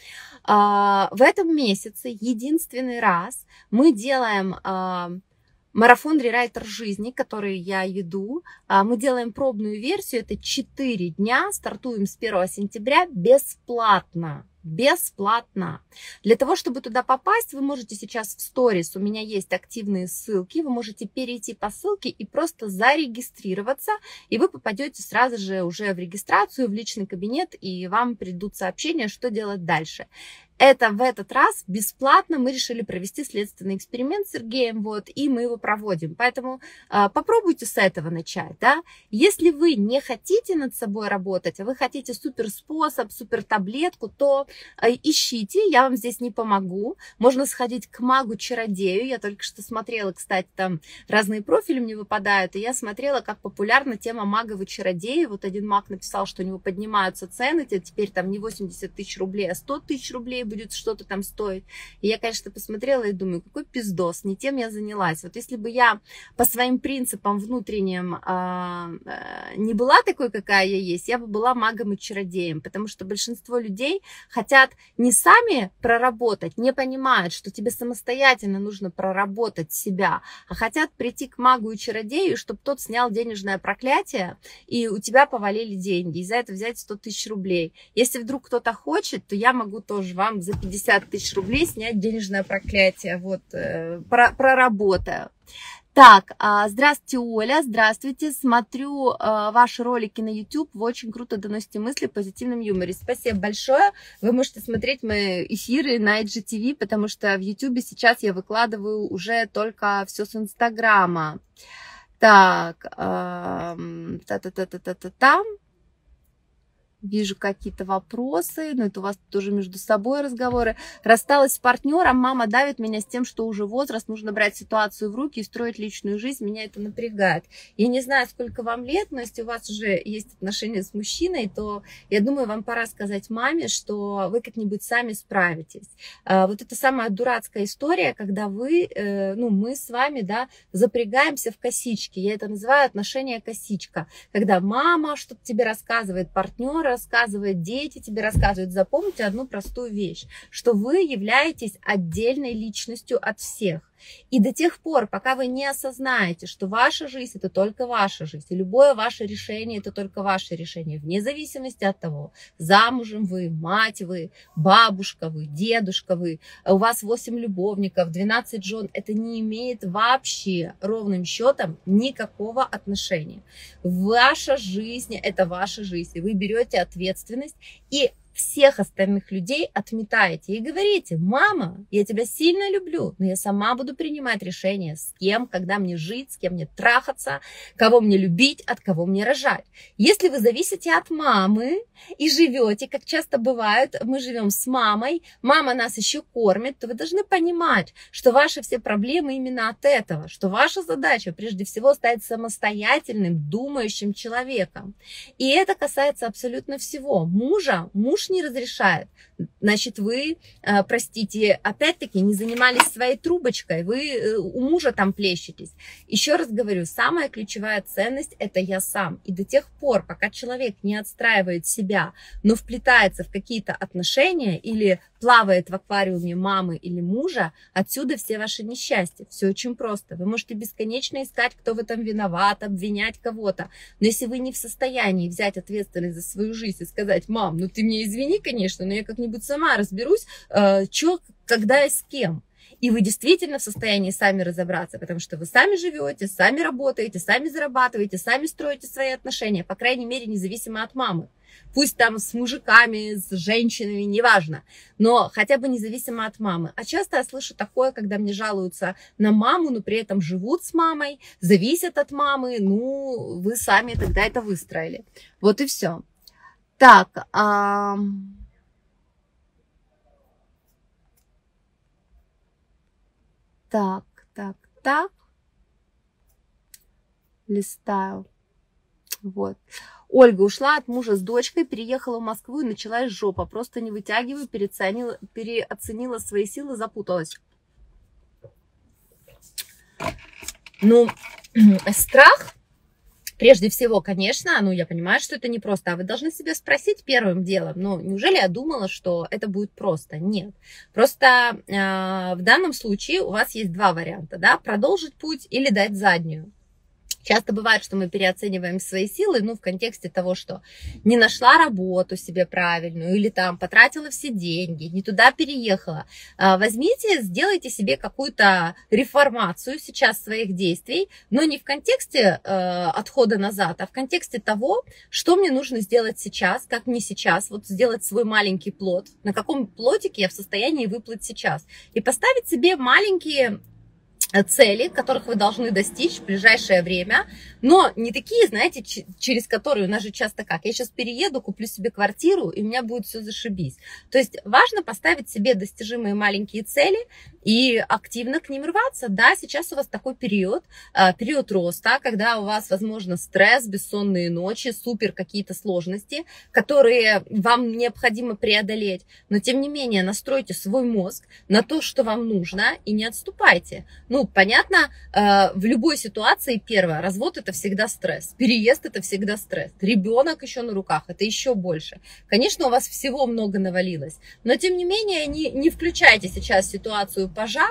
В этом месяце единственный раз мы делаем э, марафон рерайтер жизни, который я веду. Э, мы делаем пробную версию, это четыре дня, стартуем с первого сентября бесплатно. Бесплатно. Для того, чтобы туда попасть, вы можете сейчас в сторис, у меня есть активные ссылки, вы можете перейти по ссылке и просто зарегистрироваться, и вы попадете сразу же уже в регистрацию, в личный кабинет, и вам придут сообщения, что делать дальше. это в этот раз бесплатно мы решили провести следственный эксперимент с Сергеем, вот, и мы его проводим. Поэтому э, попробуйте с этого начать, да. Если вы не хотите над собой работать, а вы хотите супер способ, супер таблетку, то э, ищите, я вам здесь не помогу. Можно сходить к магу-чародею, я только что смотрела, кстати, там разные профили мне выпадают, и я смотрела, как популярна тема магов и чародеев. Вот один маг написал, что у него поднимаются цены, теперь там не восемьдесят тысяч рублей, а сто тысяч рублей будет что-то там стоить. И я, конечно, посмотрела и думаю, какой пиздос, не тем я занялась. Вот если бы я по своим принципам внутренним э, э, не была такой, какая я есть, я бы была магом и чародеем, потому что большинство людей хотят не сами проработать, не понимают, что тебе самостоятельно нужно проработать себя, а хотят прийти к магу и чародею, чтобы тот снял денежное проклятие, и у тебя повалили деньги, и за это взять сто тысяч рублей. Если вдруг кто-то хочет, то я могу тоже вам за пятьдесят тысяч рублей снять денежное проклятие, вот, э, про, проработаю. Так, здравствуйте, Оля, здравствуйте, смотрю ваши ролики на YouTube, вы очень круто доносите мысли в позитивном юморе. Спасибо большое, вы можете смотреть мои эфиры на ай джи ти ви, потому что в YouTube сейчас я выкладываю уже только все с Инстаграма. Так, та-та-та-та-та-та-та. Вижу какие-то вопросы, но это у вас тоже между собой разговоры. Рассталась с партнером, мама давит меня с тем, что уже возраст, нужно брать ситуацию в руки и строить личную жизнь, меня это напрягает. Я не знаю, сколько вам лет, но если у вас уже есть отношения с мужчиной, то я думаю, вам пора сказать маме, что вы как-нибудь сами справитесь. Вот это самая дурацкая история, когда вы, ну, мы с вами, да, запрягаемся в косички. Я это называю отношения косичка. Когда мама что-то тебе рассказывает, партнер рассказывает, дети тебе рассказывают. Запомните одну простую вещь, что вы являетесь отдельной личностью от всех. И до тех пор, пока вы не осознаете, что ваша жизнь – это только ваша жизнь, и любое ваше решение – это только ваше решение, вне зависимости от того, замужем вы, мать вы, бабушка вы, дедушка вы, у вас восемь любовников, двенадцать жен, это не имеет вообще ровным счетом никакого отношения. Ваша жизнь – это ваша жизнь, и вы берете ответственность и всех остальных людей отметаете и говорите: мама, я тебя сильно люблю, но я сама буду принимать решение, с кем, когда мне жить, с кем мне трахаться, кого мне любить, от кого мне рожать. Если вы зависите от мамы и живете, как часто бывает, мы живем с мамой, мама нас еще кормит, то вы должны понимать, что ваши все проблемы именно от этого, что ваша задача прежде всего стать самостоятельным, думающим человеком. И это касается абсолютно всего. Мужа, муж не разрешает, значит, вы, простите, опять-таки не занимались своей трубочкой, вы у мужа там плещетесь. Еще раз говорю, самая ключевая ценность – это я сам. И до тех пор, пока человек не отстраивает себя, но вплетается в какие-то отношения или плавает в аквариуме мамы или мужа, отсюда все ваши несчастья. Все очень просто. Вы можете бесконечно искать, кто в этом виноват, обвинять кого-то. Но если вы не в состоянии взять ответственность за свою жизнь и сказать: мам, ну ты мне извини, конечно, но я как-нибудь сама разберусь, э, что, когда и с кем. И вы действительно в состоянии сами разобраться, потому что вы сами живете, сами работаете, сами зарабатываете, сами строите свои отношения, по крайней мере, независимо от мамы. Пусть там с мужиками, с женщинами, неважно, но хотя бы независимо от мамы. А часто я слышу такое, когда мне жалуются на маму, но при этом живут с мамой, зависят от мамы, ну, вы сами тогда это выстроили. Вот и все. Так, а... так, так, так, листаю, вот. Ольга ушла от мужа с дочкой, переехала в Москву и началась жопа, просто не вытягиваю, переоценила, переоценила свои силы, запуталась. Ну, страх... Прежде всего, конечно, ну, я понимаю, что это непросто, а вы должны себя спросить первым делом, ну, неужели я думала, что это будет просто? Нет. Просто э, в данном случае у вас есть два варианта, да, продолжить путь или дать заднюю. Часто бывает, что мы переоцениваем свои силы, ну, в контексте того, что не нашла работу себе правильную, или там потратила все деньги, не туда переехала. Возьмите, сделайте себе какую-то реформацию сейчас своих действий, но не в контексте э, отхода назад, а в контексте того, что мне нужно сделать сейчас, как мне сейчас, вот сделать свой маленький плод, на каком плодике я в состоянии выплыть сейчас, и поставить себе маленькие цели, которых вы должны достичь в ближайшее время, но не такие, знаете, через которые у нас же часто как, я сейчас перееду, куплю себе квартиру, и у меня будет все зашибись. То есть важно поставить себе достижимые маленькие цели и активно к ним рваться. Да, сейчас у вас такой период, период роста, когда у вас, возможно, стресс, бессонные ночи, супер какие-то сложности, которые вам необходимо преодолеть, но тем не менее настройте свой мозг на то, что вам нужно, и не отступайте. Ну, понятно, в любой ситуации, первое, развод – это всегда стресс, переезд – это всегда стресс, ребенок еще на руках – это еще больше. Конечно, у вас всего много навалилось, но тем не менее не, не включайте сейчас ситуацию пожар,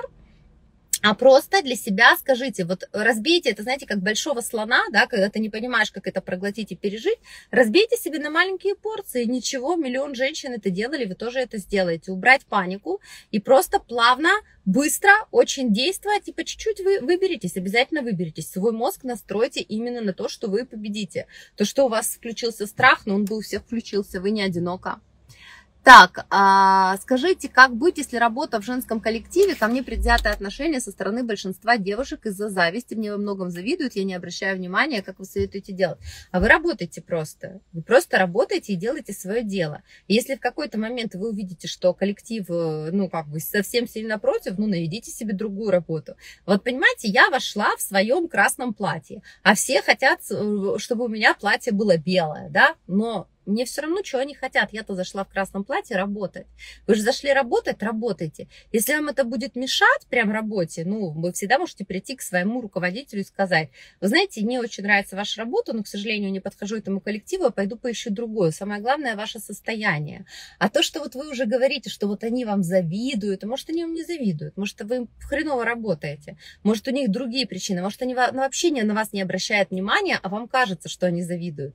а просто для себя скажите, вот разбейте это, знаете, как большого слона, да, когда ты не понимаешь, как это проглотить и пережить, разбейте себе на маленькие порции, ничего, миллион женщин это делали, вы тоже это сделаете, убрать панику и просто плавно, быстро, очень действовать, и по чуть-чуть вы выберетесь, обязательно выберетесь, свой мозг настройте именно на то, что вы победите, то, что у вас включился страх, но он бы у всех включился, вы не одинока. Так, а скажите, как быть, если работа в женском коллективе, ко мне предвзятое отношение со стороны большинства девушек из-за зависти, мне во многом завидуют, я не обращаю внимания, как вы советуете делать. А вы работаете просто, вы просто работаете и делаете свое дело. И если в какой-то момент вы увидите, что коллектив, ну, как бы совсем сильно против, ну, найдите себе другую работу. Вот, понимаете, я вошла в своем красном платье, а все хотят, чтобы у меня платье было белое, да, но... Мне все равно, что они хотят. Я-то зашла в красном платье работать. Вы же зашли работать, работайте. Если вам это будет мешать прям работе, ну, вы всегда можете прийти к своему руководителю и сказать, вы знаете, мне очень нравится ваша работа, но, к сожалению, не подхожу этому коллективу, а пойду поищу другую. Самое главное, ваше состояние. А то, что вот вы уже говорите, что вот они вам завидуют, а может, они вам не завидуют, может, вы хреново работаете, может, у них другие причины, может, они вообще на вас не обращают внимания, а вам кажется, что они завидуют.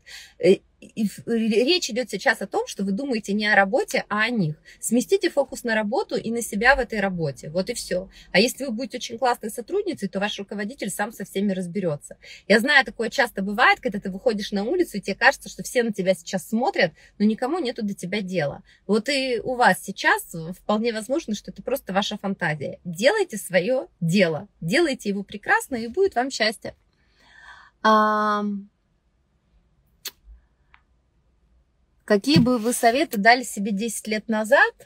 И речь идет сейчас о том, что вы думаете не о работе, а о них. Сместите фокус на работу и на себя в этой работе. Вот и все. А если вы будете очень классной сотрудницей, то ваш руководитель сам со всеми разберется. Я знаю, такое часто бывает, когда ты выходишь на улицу, и тебе кажется, что все на тебя сейчас смотрят, но никому нету до тебя дела. Вот и у вас сейчас вполне возможно, что это просто ваша фантазия. Делайте свое дело. Делайте его прекрасно, и будет вам счастье. Какие бы вы советы дали себе десять лет назад?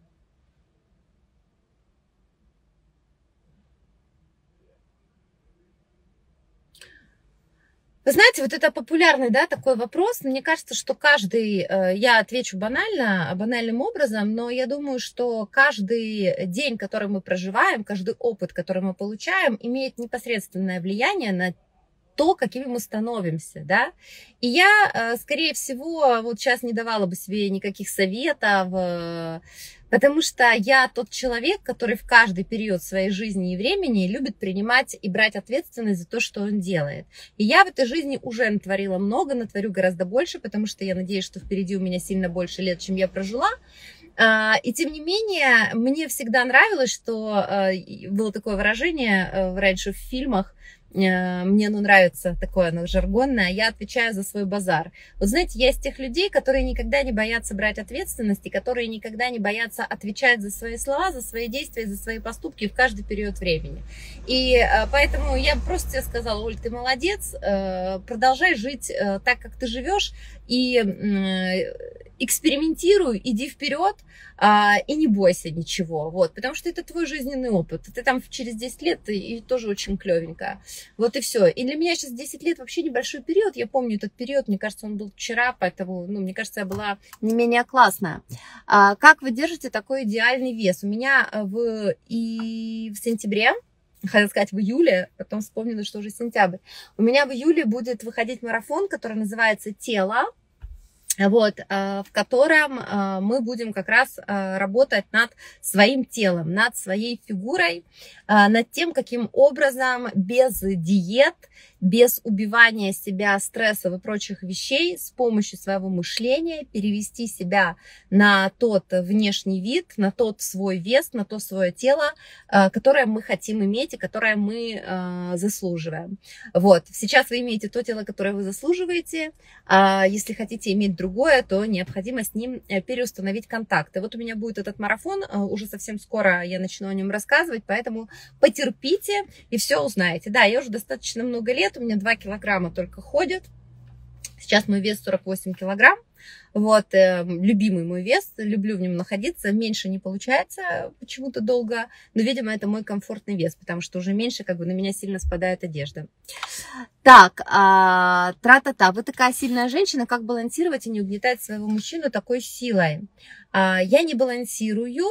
Вы знаете, вот это популярный, да, такой вопрос. Мне кажется, что каждый, я отвечу банально, банальным образом, но я думаю, что каждый день, который мы проживаем, каждый опыт, который мы получаем, имеет непосредственное влияние на то, какими мы становимся, да, и я, скорее всего, вот сейчас не давала бы себе никаких советов, потому что я тот человек, который в каждый период своей жизни и времени любит принимать и брать ответственность за то, что он делает. И я в этой жизни уже натворила много, натворю гораздо больше, потому что я надеюсь, что впереди у меня сильно больше лет, чем я прожила. И тем не менее, мне всегда нравилось, что было такое выражение раньше в фильмах, мне оно нравится, такое оно жаргонное, я отвечаю за свой базар. Вот знаете, я из тех людей, которые никогда не боятся брать ответственность, и которые никогда не боятся отвечать за свои слова, за свои действия, за свои поступки в каждый период времени. И поэтому я просто тебе сказала, Оль, ты молодец, продолжай жить так, как ты живешь, и экспериментируй, иди вперед а, и не бойся ничего, вот, потому что это твой жизненный опыт, ты там через десять лет и, и тоже очень клевенько, вот и все. И для меня сейчас десять лет вообще небольшой период, я помню этот период, мне кажется, он был вчера, поэтому, ну, мне кажется, я была не менее классная. А, как вы держите такой идеальный вес? У меня в, и в сентябре, хотела сказать в июле, потом вспомнила, что уже сентябрь, у меня в июле будет выходить марафон, который называется «Тело». вот, в котором мы будем как раз работать над своим телом, над своей фигурой, над тем, каким образом без диет, без убивания себя стрессов и прочих вещей с помощью своего мышления перевести себя на тот внешний вид, на тот свой вес, на то свое тело, которое мы хотим иметь и которое мы заслуживаем. Вот, сейчас вы имеете то тело, которое вы заслуживаете, если хотите иметь другое, то необходимо с ним переустановить контакты. Вот у меня будет этот марафон, уже совсем скоро я начну о нем рассказывать, поэтому потерпите и все узнаете. Да, я уже достаточно много лет, у меня два килограмма только ходят. Сейчас мой вес сорок восемь килограмм. Вот, э, любимый мой вес, люблю в нем находиться, меньше не получается почему-то долго, но, видимо, это мой комфортный вес, потому что уже меньше как бы на меня сильно спадает одежда. Так, а, тра-та-та, вы такая сильная женщина, как балансировать и не угнетать своего мужчину такой силой? А, я не балансирую.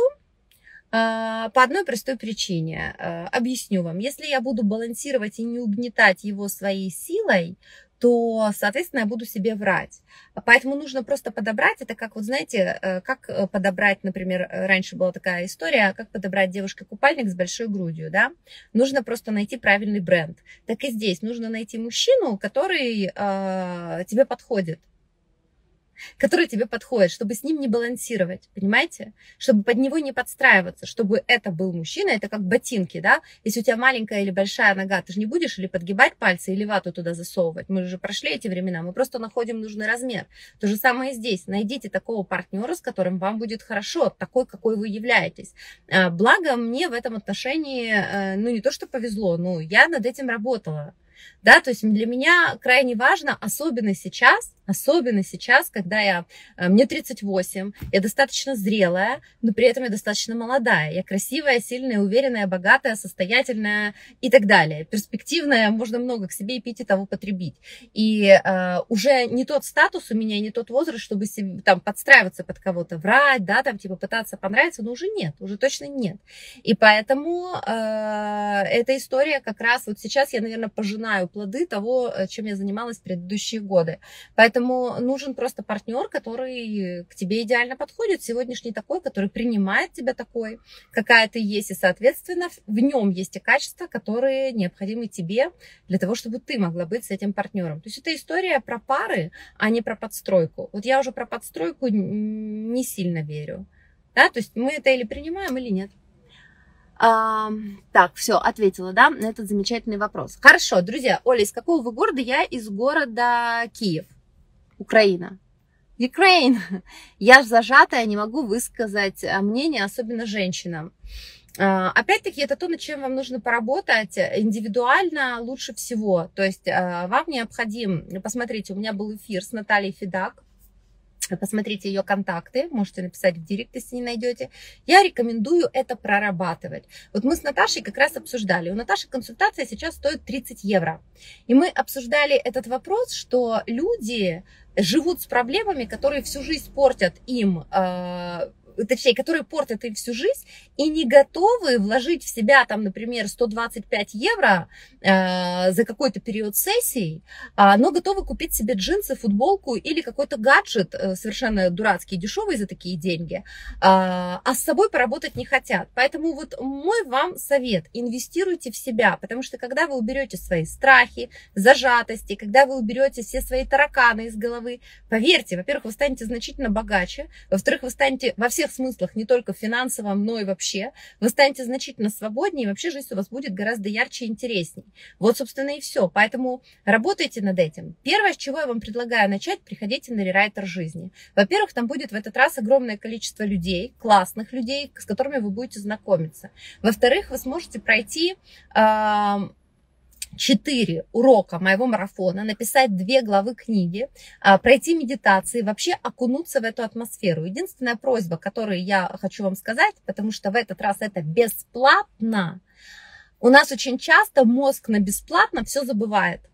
По одной простой причине. Объясню вам. Если я буду балансировать и не угнетать его своей силой, то, соответственно, я буду себе врать. Поэтому нужно просто подобрать. Это как, вот знаете, как подобрать, например, раньше была такая история, как подобрать девушке купальник с большой грудью, да? Нужно просто найти правильный бренд. Так и здесь нужно найти мужчину, который э, тебе подходит. который тебе подходит, чтобы с ним не балансировать, понимаете? Чтобы под него не подстраиваться, чтобы это был мужчина, это как ботинки, да? Если у тебя маленькая или большая нога, ты же не будешь или подгибать пальцы, или вату туда засовывать. Мы же прошли эти времена, мы просто находим нужный размер. То же самое и здесь. Найдите такого партнера, с которым вам будет хорошо, такой, какой вы являетесь. Благо, мне в этом отношении, ну, не то, что повезло, но я над этим работала. Да, то есть для меня крайне важно, особенно сейчас, особенно сейчас, когда я, мне тридцать восемь, я достаточно зрелая, но при этом я достаточно молодая, я красивая, сильная, уверенная, богатая, состоятельная и так далее, перспективная, можно много к себе и пить и того потребить. И э, уже не тот статус у меня, не тот возраст, чтобы себе, там, подстраиваться под кого-то, врать, да, там, типа, пытаться понравиться, но уже нет, уже точно нет. И поэтому э, эта история как раз, вот сейчас я, наверное, пожинаю плоды того, чем я занималась в предыдущие годы. Поэтому нужен просто партнер, который к тебе идеально подходит, сегодняшний такой, который принимает тебя такой, какая ты есть, и, соответственно, в нем есть те качества, которые необходимы тебе для того, чтобы ты могла быть с этим партнером. То есть это история про пары, а не про подстройку. Вот я уже про подстройку не сильно верю. Да? То есть мы это или принимаем, или нет. А, так, все, ответила, да, на этот замечательный вопрос. Хорошо, друзья, Оля, из какого вы города? Я из города Киев, Украина. Украина. Я ж зажатая, не могу высказать мнение, особенно женщинам. Опять-таки, это то, над чем вам нужно поработать индивидуально лучше всего. То есть вам необходим, посмотрите, у меня был эфир с Натальей Федак. Посмотрите ее контакты, можете написать в директ, если не найдете. Я рекомендую это прорабатывать. Вот мы с Наташей как раз обсуждали. У Наташи консультация сейчас стоит тридцать евро. И мы обсуждали этот вопрос, что люди живут с проблемами, которые всю жизнь портят им, э, точнее, которые портят им всю жизнь, и не готовы вложить в себя, там, например, сто двадцать пять евро э, за какой-то период сессий, э, но готовы купить себе джинсы, футболку или какой-то гаджет э, совершенно дурацкий, дешевый за такие деньги, э, а с собой поработать не хотят. Поэтому вот мой вам совет: инвестируйте в себя, потому что когда вы уберете свои страхи, зажатости, когда вы уберете все свои тараканы из головы, поверьте, во-первых, вы станете значительно богаче, во-вторых, вы станете во всех смыслах, не только в финансовом, но и вообще, вы станете значительно свободнее, и вообще жизнь у вас будет гораздо ярче и интересней. Вот, собственно, и все. Поэтому работайте над этим. Первое, с чего я вам предлагаю начать, приходите на рерайтер жизни. Во-первых, там будет в этот раз огромное количество людей, классных людей, с которыми вы будете знакомиться. Во-вторых, вы сможете пройти э, четыре урока моего марафона, написать две главы книги, пройти медитации, вообще окунуться в эту атмосферу. Единственная просьба, которую я хочу вам сказать, потому что в этот раз это бесплатно, у нас очень часто мозг на бесплатно все забывает.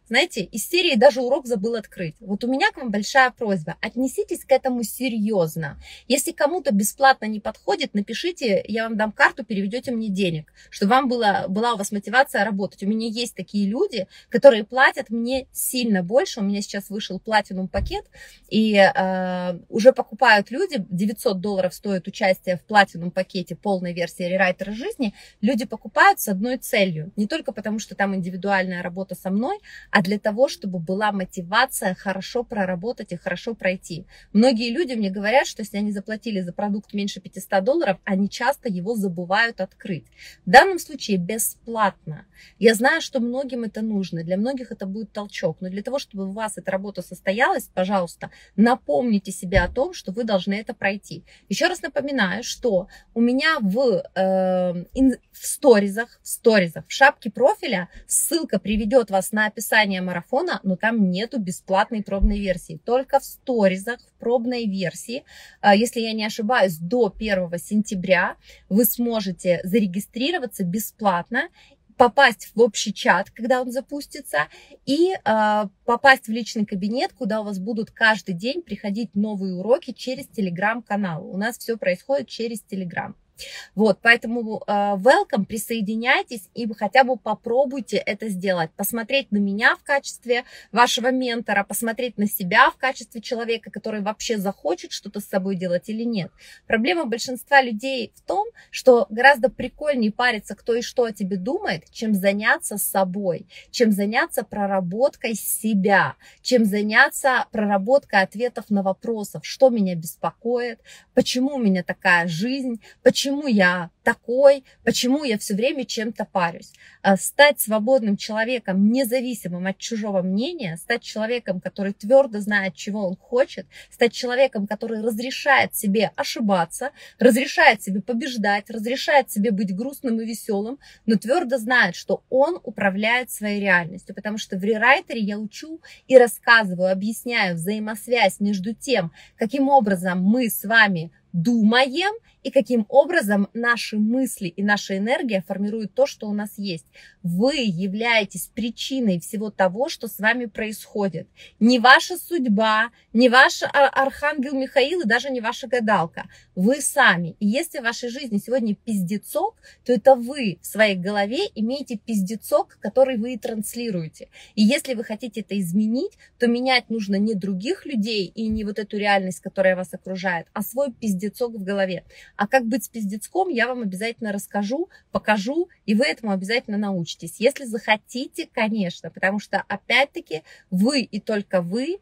знаете, из серии «Даже урок забыл открыть». Вот у меня к вам большая просьба. Отнеситесь к этому серьезно. Если кому-то бесплатно не подходит, напишите, я вам дам карту, переведете мне денег, чтобы вам была, была у вас мотивация работать. У меня есть такие люди, которые платят мне сильно больше. У меня сейчас вышел платинум пакет, и э, уже покупают люди, девятьсот долларов стоит участие в платинум пакете полной версии рерайтера жизни. Люди покупают с одной целью. Не только потому, что там индивидуальная работа со мной, а для того, чтобы была мотивация хорошо проработать и хорошо пройти. Многие люди мне говорят, что если они заплатили за продукт меньше пятисот долларов, они часто его забывают открыть. В данном случае бесплатно. Я знаю, что многим это нужно, для многих это будет толчок, но для того, чтобы у вас эта работа состоялась, пожалуйста, напомните себе о том, что вы должны это пройти. Еще раз напоминаю, что у меня в, э, в сторизах, в сторизах, в шапке профиля ссылка приведет вас на описание марафона, но там нету бесплатной пробной версии. Только в сторизах, в пробной версии, если я не ошибаюсь, до первого сентября вы сможете зарегистрироваться бесплатно, попасть в общий чат, когда он запустится, и э, попасть в личный кабинет, куда у вас будут каждый день приходить новые уроки через телеграм-канал. У нас все происходит через телеграм. Вот, поэтому э, welcome, присоединяйтесь и хотя бы попробуйте это сделать. Посмотреть на меня в качестве вашего ментора, посмотреть на себя в качестве человека, который вообще захочет что-то с собой делать или нет. Проблема большинства людей в том, что гораздо прикольнее париться, кто и что о тебе думает, чем заняться собой, чем заняться проработкой себя, чем заняться проработкой ответов на вопросы, что меня беспокоит, почему у меня такая жизнь, почему Почему я такой, почему я все время чем-то парюсь. Стать свободным человеком, независимым от чужого мнения, стать человеком, который твердо знает, чего он хочет, стать человеком, который разрешает себе ошибаться, разрешает себе побеждать, разрешает себе быть грустным и веселым, но твердо знает, что он управляет своей реальностью. Потому что в рерайтере я учу и рассказываю, объясняю взаимосвязь между тем, каким образом мы с вами думаем и каким образом наши мысли и наша энергия формируют то, что у нас есть. Вы являетесь причиной всего того, что с вами происходит. Не ваша судьба, не ваш архангел Михаил и даже не ваша гадалка. Вы сами. И если в вашей жизни сегодня пиздецок, то это вы в своей голове имеете пиздецок, который вы и транслируете. И если вы хотите это изменить, то менять нужно не других людей и не вот эту реальность, которая вас окружает, а свой пиздецок в голове. А как быть с пиздецком, я вам обязательно расскажу, покажу, и вы этому обязательно научитесь. Если захотите, конечно, потому что, опять-таки, вы и только вы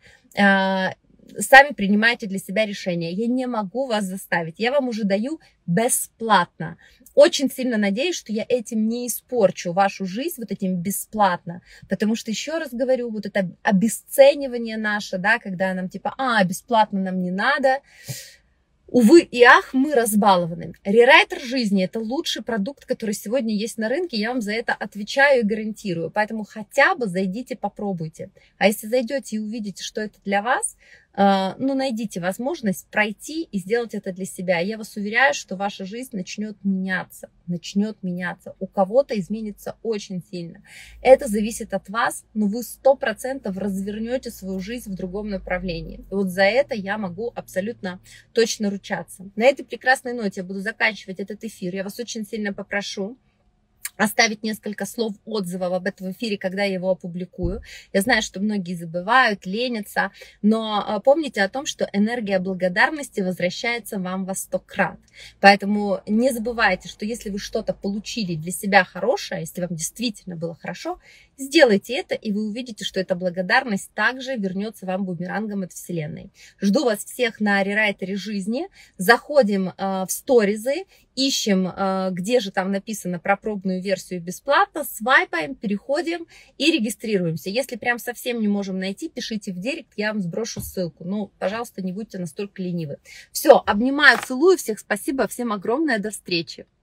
э, сами принимаете для себя решение. Я не могу вас заставить, я вам уже даю бесплатно. Очень сильно надеюсь, что я этим не испорчу вашу жизнь, вот этим бесплатно, потому что, еще раз говорю, вот это обесценивание наше, да, когда нам типа, а, бесплатно нам не надо. Увы и ах, мы разбалованы. Рерайтер жизни – это лучший продукт, который сегодня есть на рынке, я вам за это отвечаю и гарантирую. Поэтому хотя бы зайдите, попробуйте. А если зайдете и увидите, что это для вас, ну, найдите возможность пройти и сделать это для себя. Я вас уверяю, что ваша жизнь начнет меняться, начнет меняться. У кого-то изменится очень сильно. Это зависит от вас, но вы сто процентов развернете свою жизнь в другом направлении. И вот за это я могу абсолютно точно ручаться. На этой прекрасной ноте я буду заканчивать этот эфир. Я вас очень сильно попрошу оставить несколько слов отзывов об этом эфире, когда я его опубликую. Я знаю, что многие забывают, ленятся, но помните о том, что энергия благодарности возвращается вам во сто крат. Поэтому не забывайте, что если вы что-то получили для себя хорошее, если вам действительно было хорошо, сделайте это, и вы увидите, что эта благодарность также вернется вам бумерангом от Вселенной. Жду вас всех на рерайтере жизни. Заходим э, в сторизы, ищем, э, где же там написано про пробную версию бесплатно, свайпаем, переходим и регистрируемся. Если прям совсем не можем найти, пишите в директ, я вам сброшу ссылку. Ну, пожалуйста, не будьте настолько ленивы. Все, обнимаю, целую, всех спасибо, всем огромное, до встречи.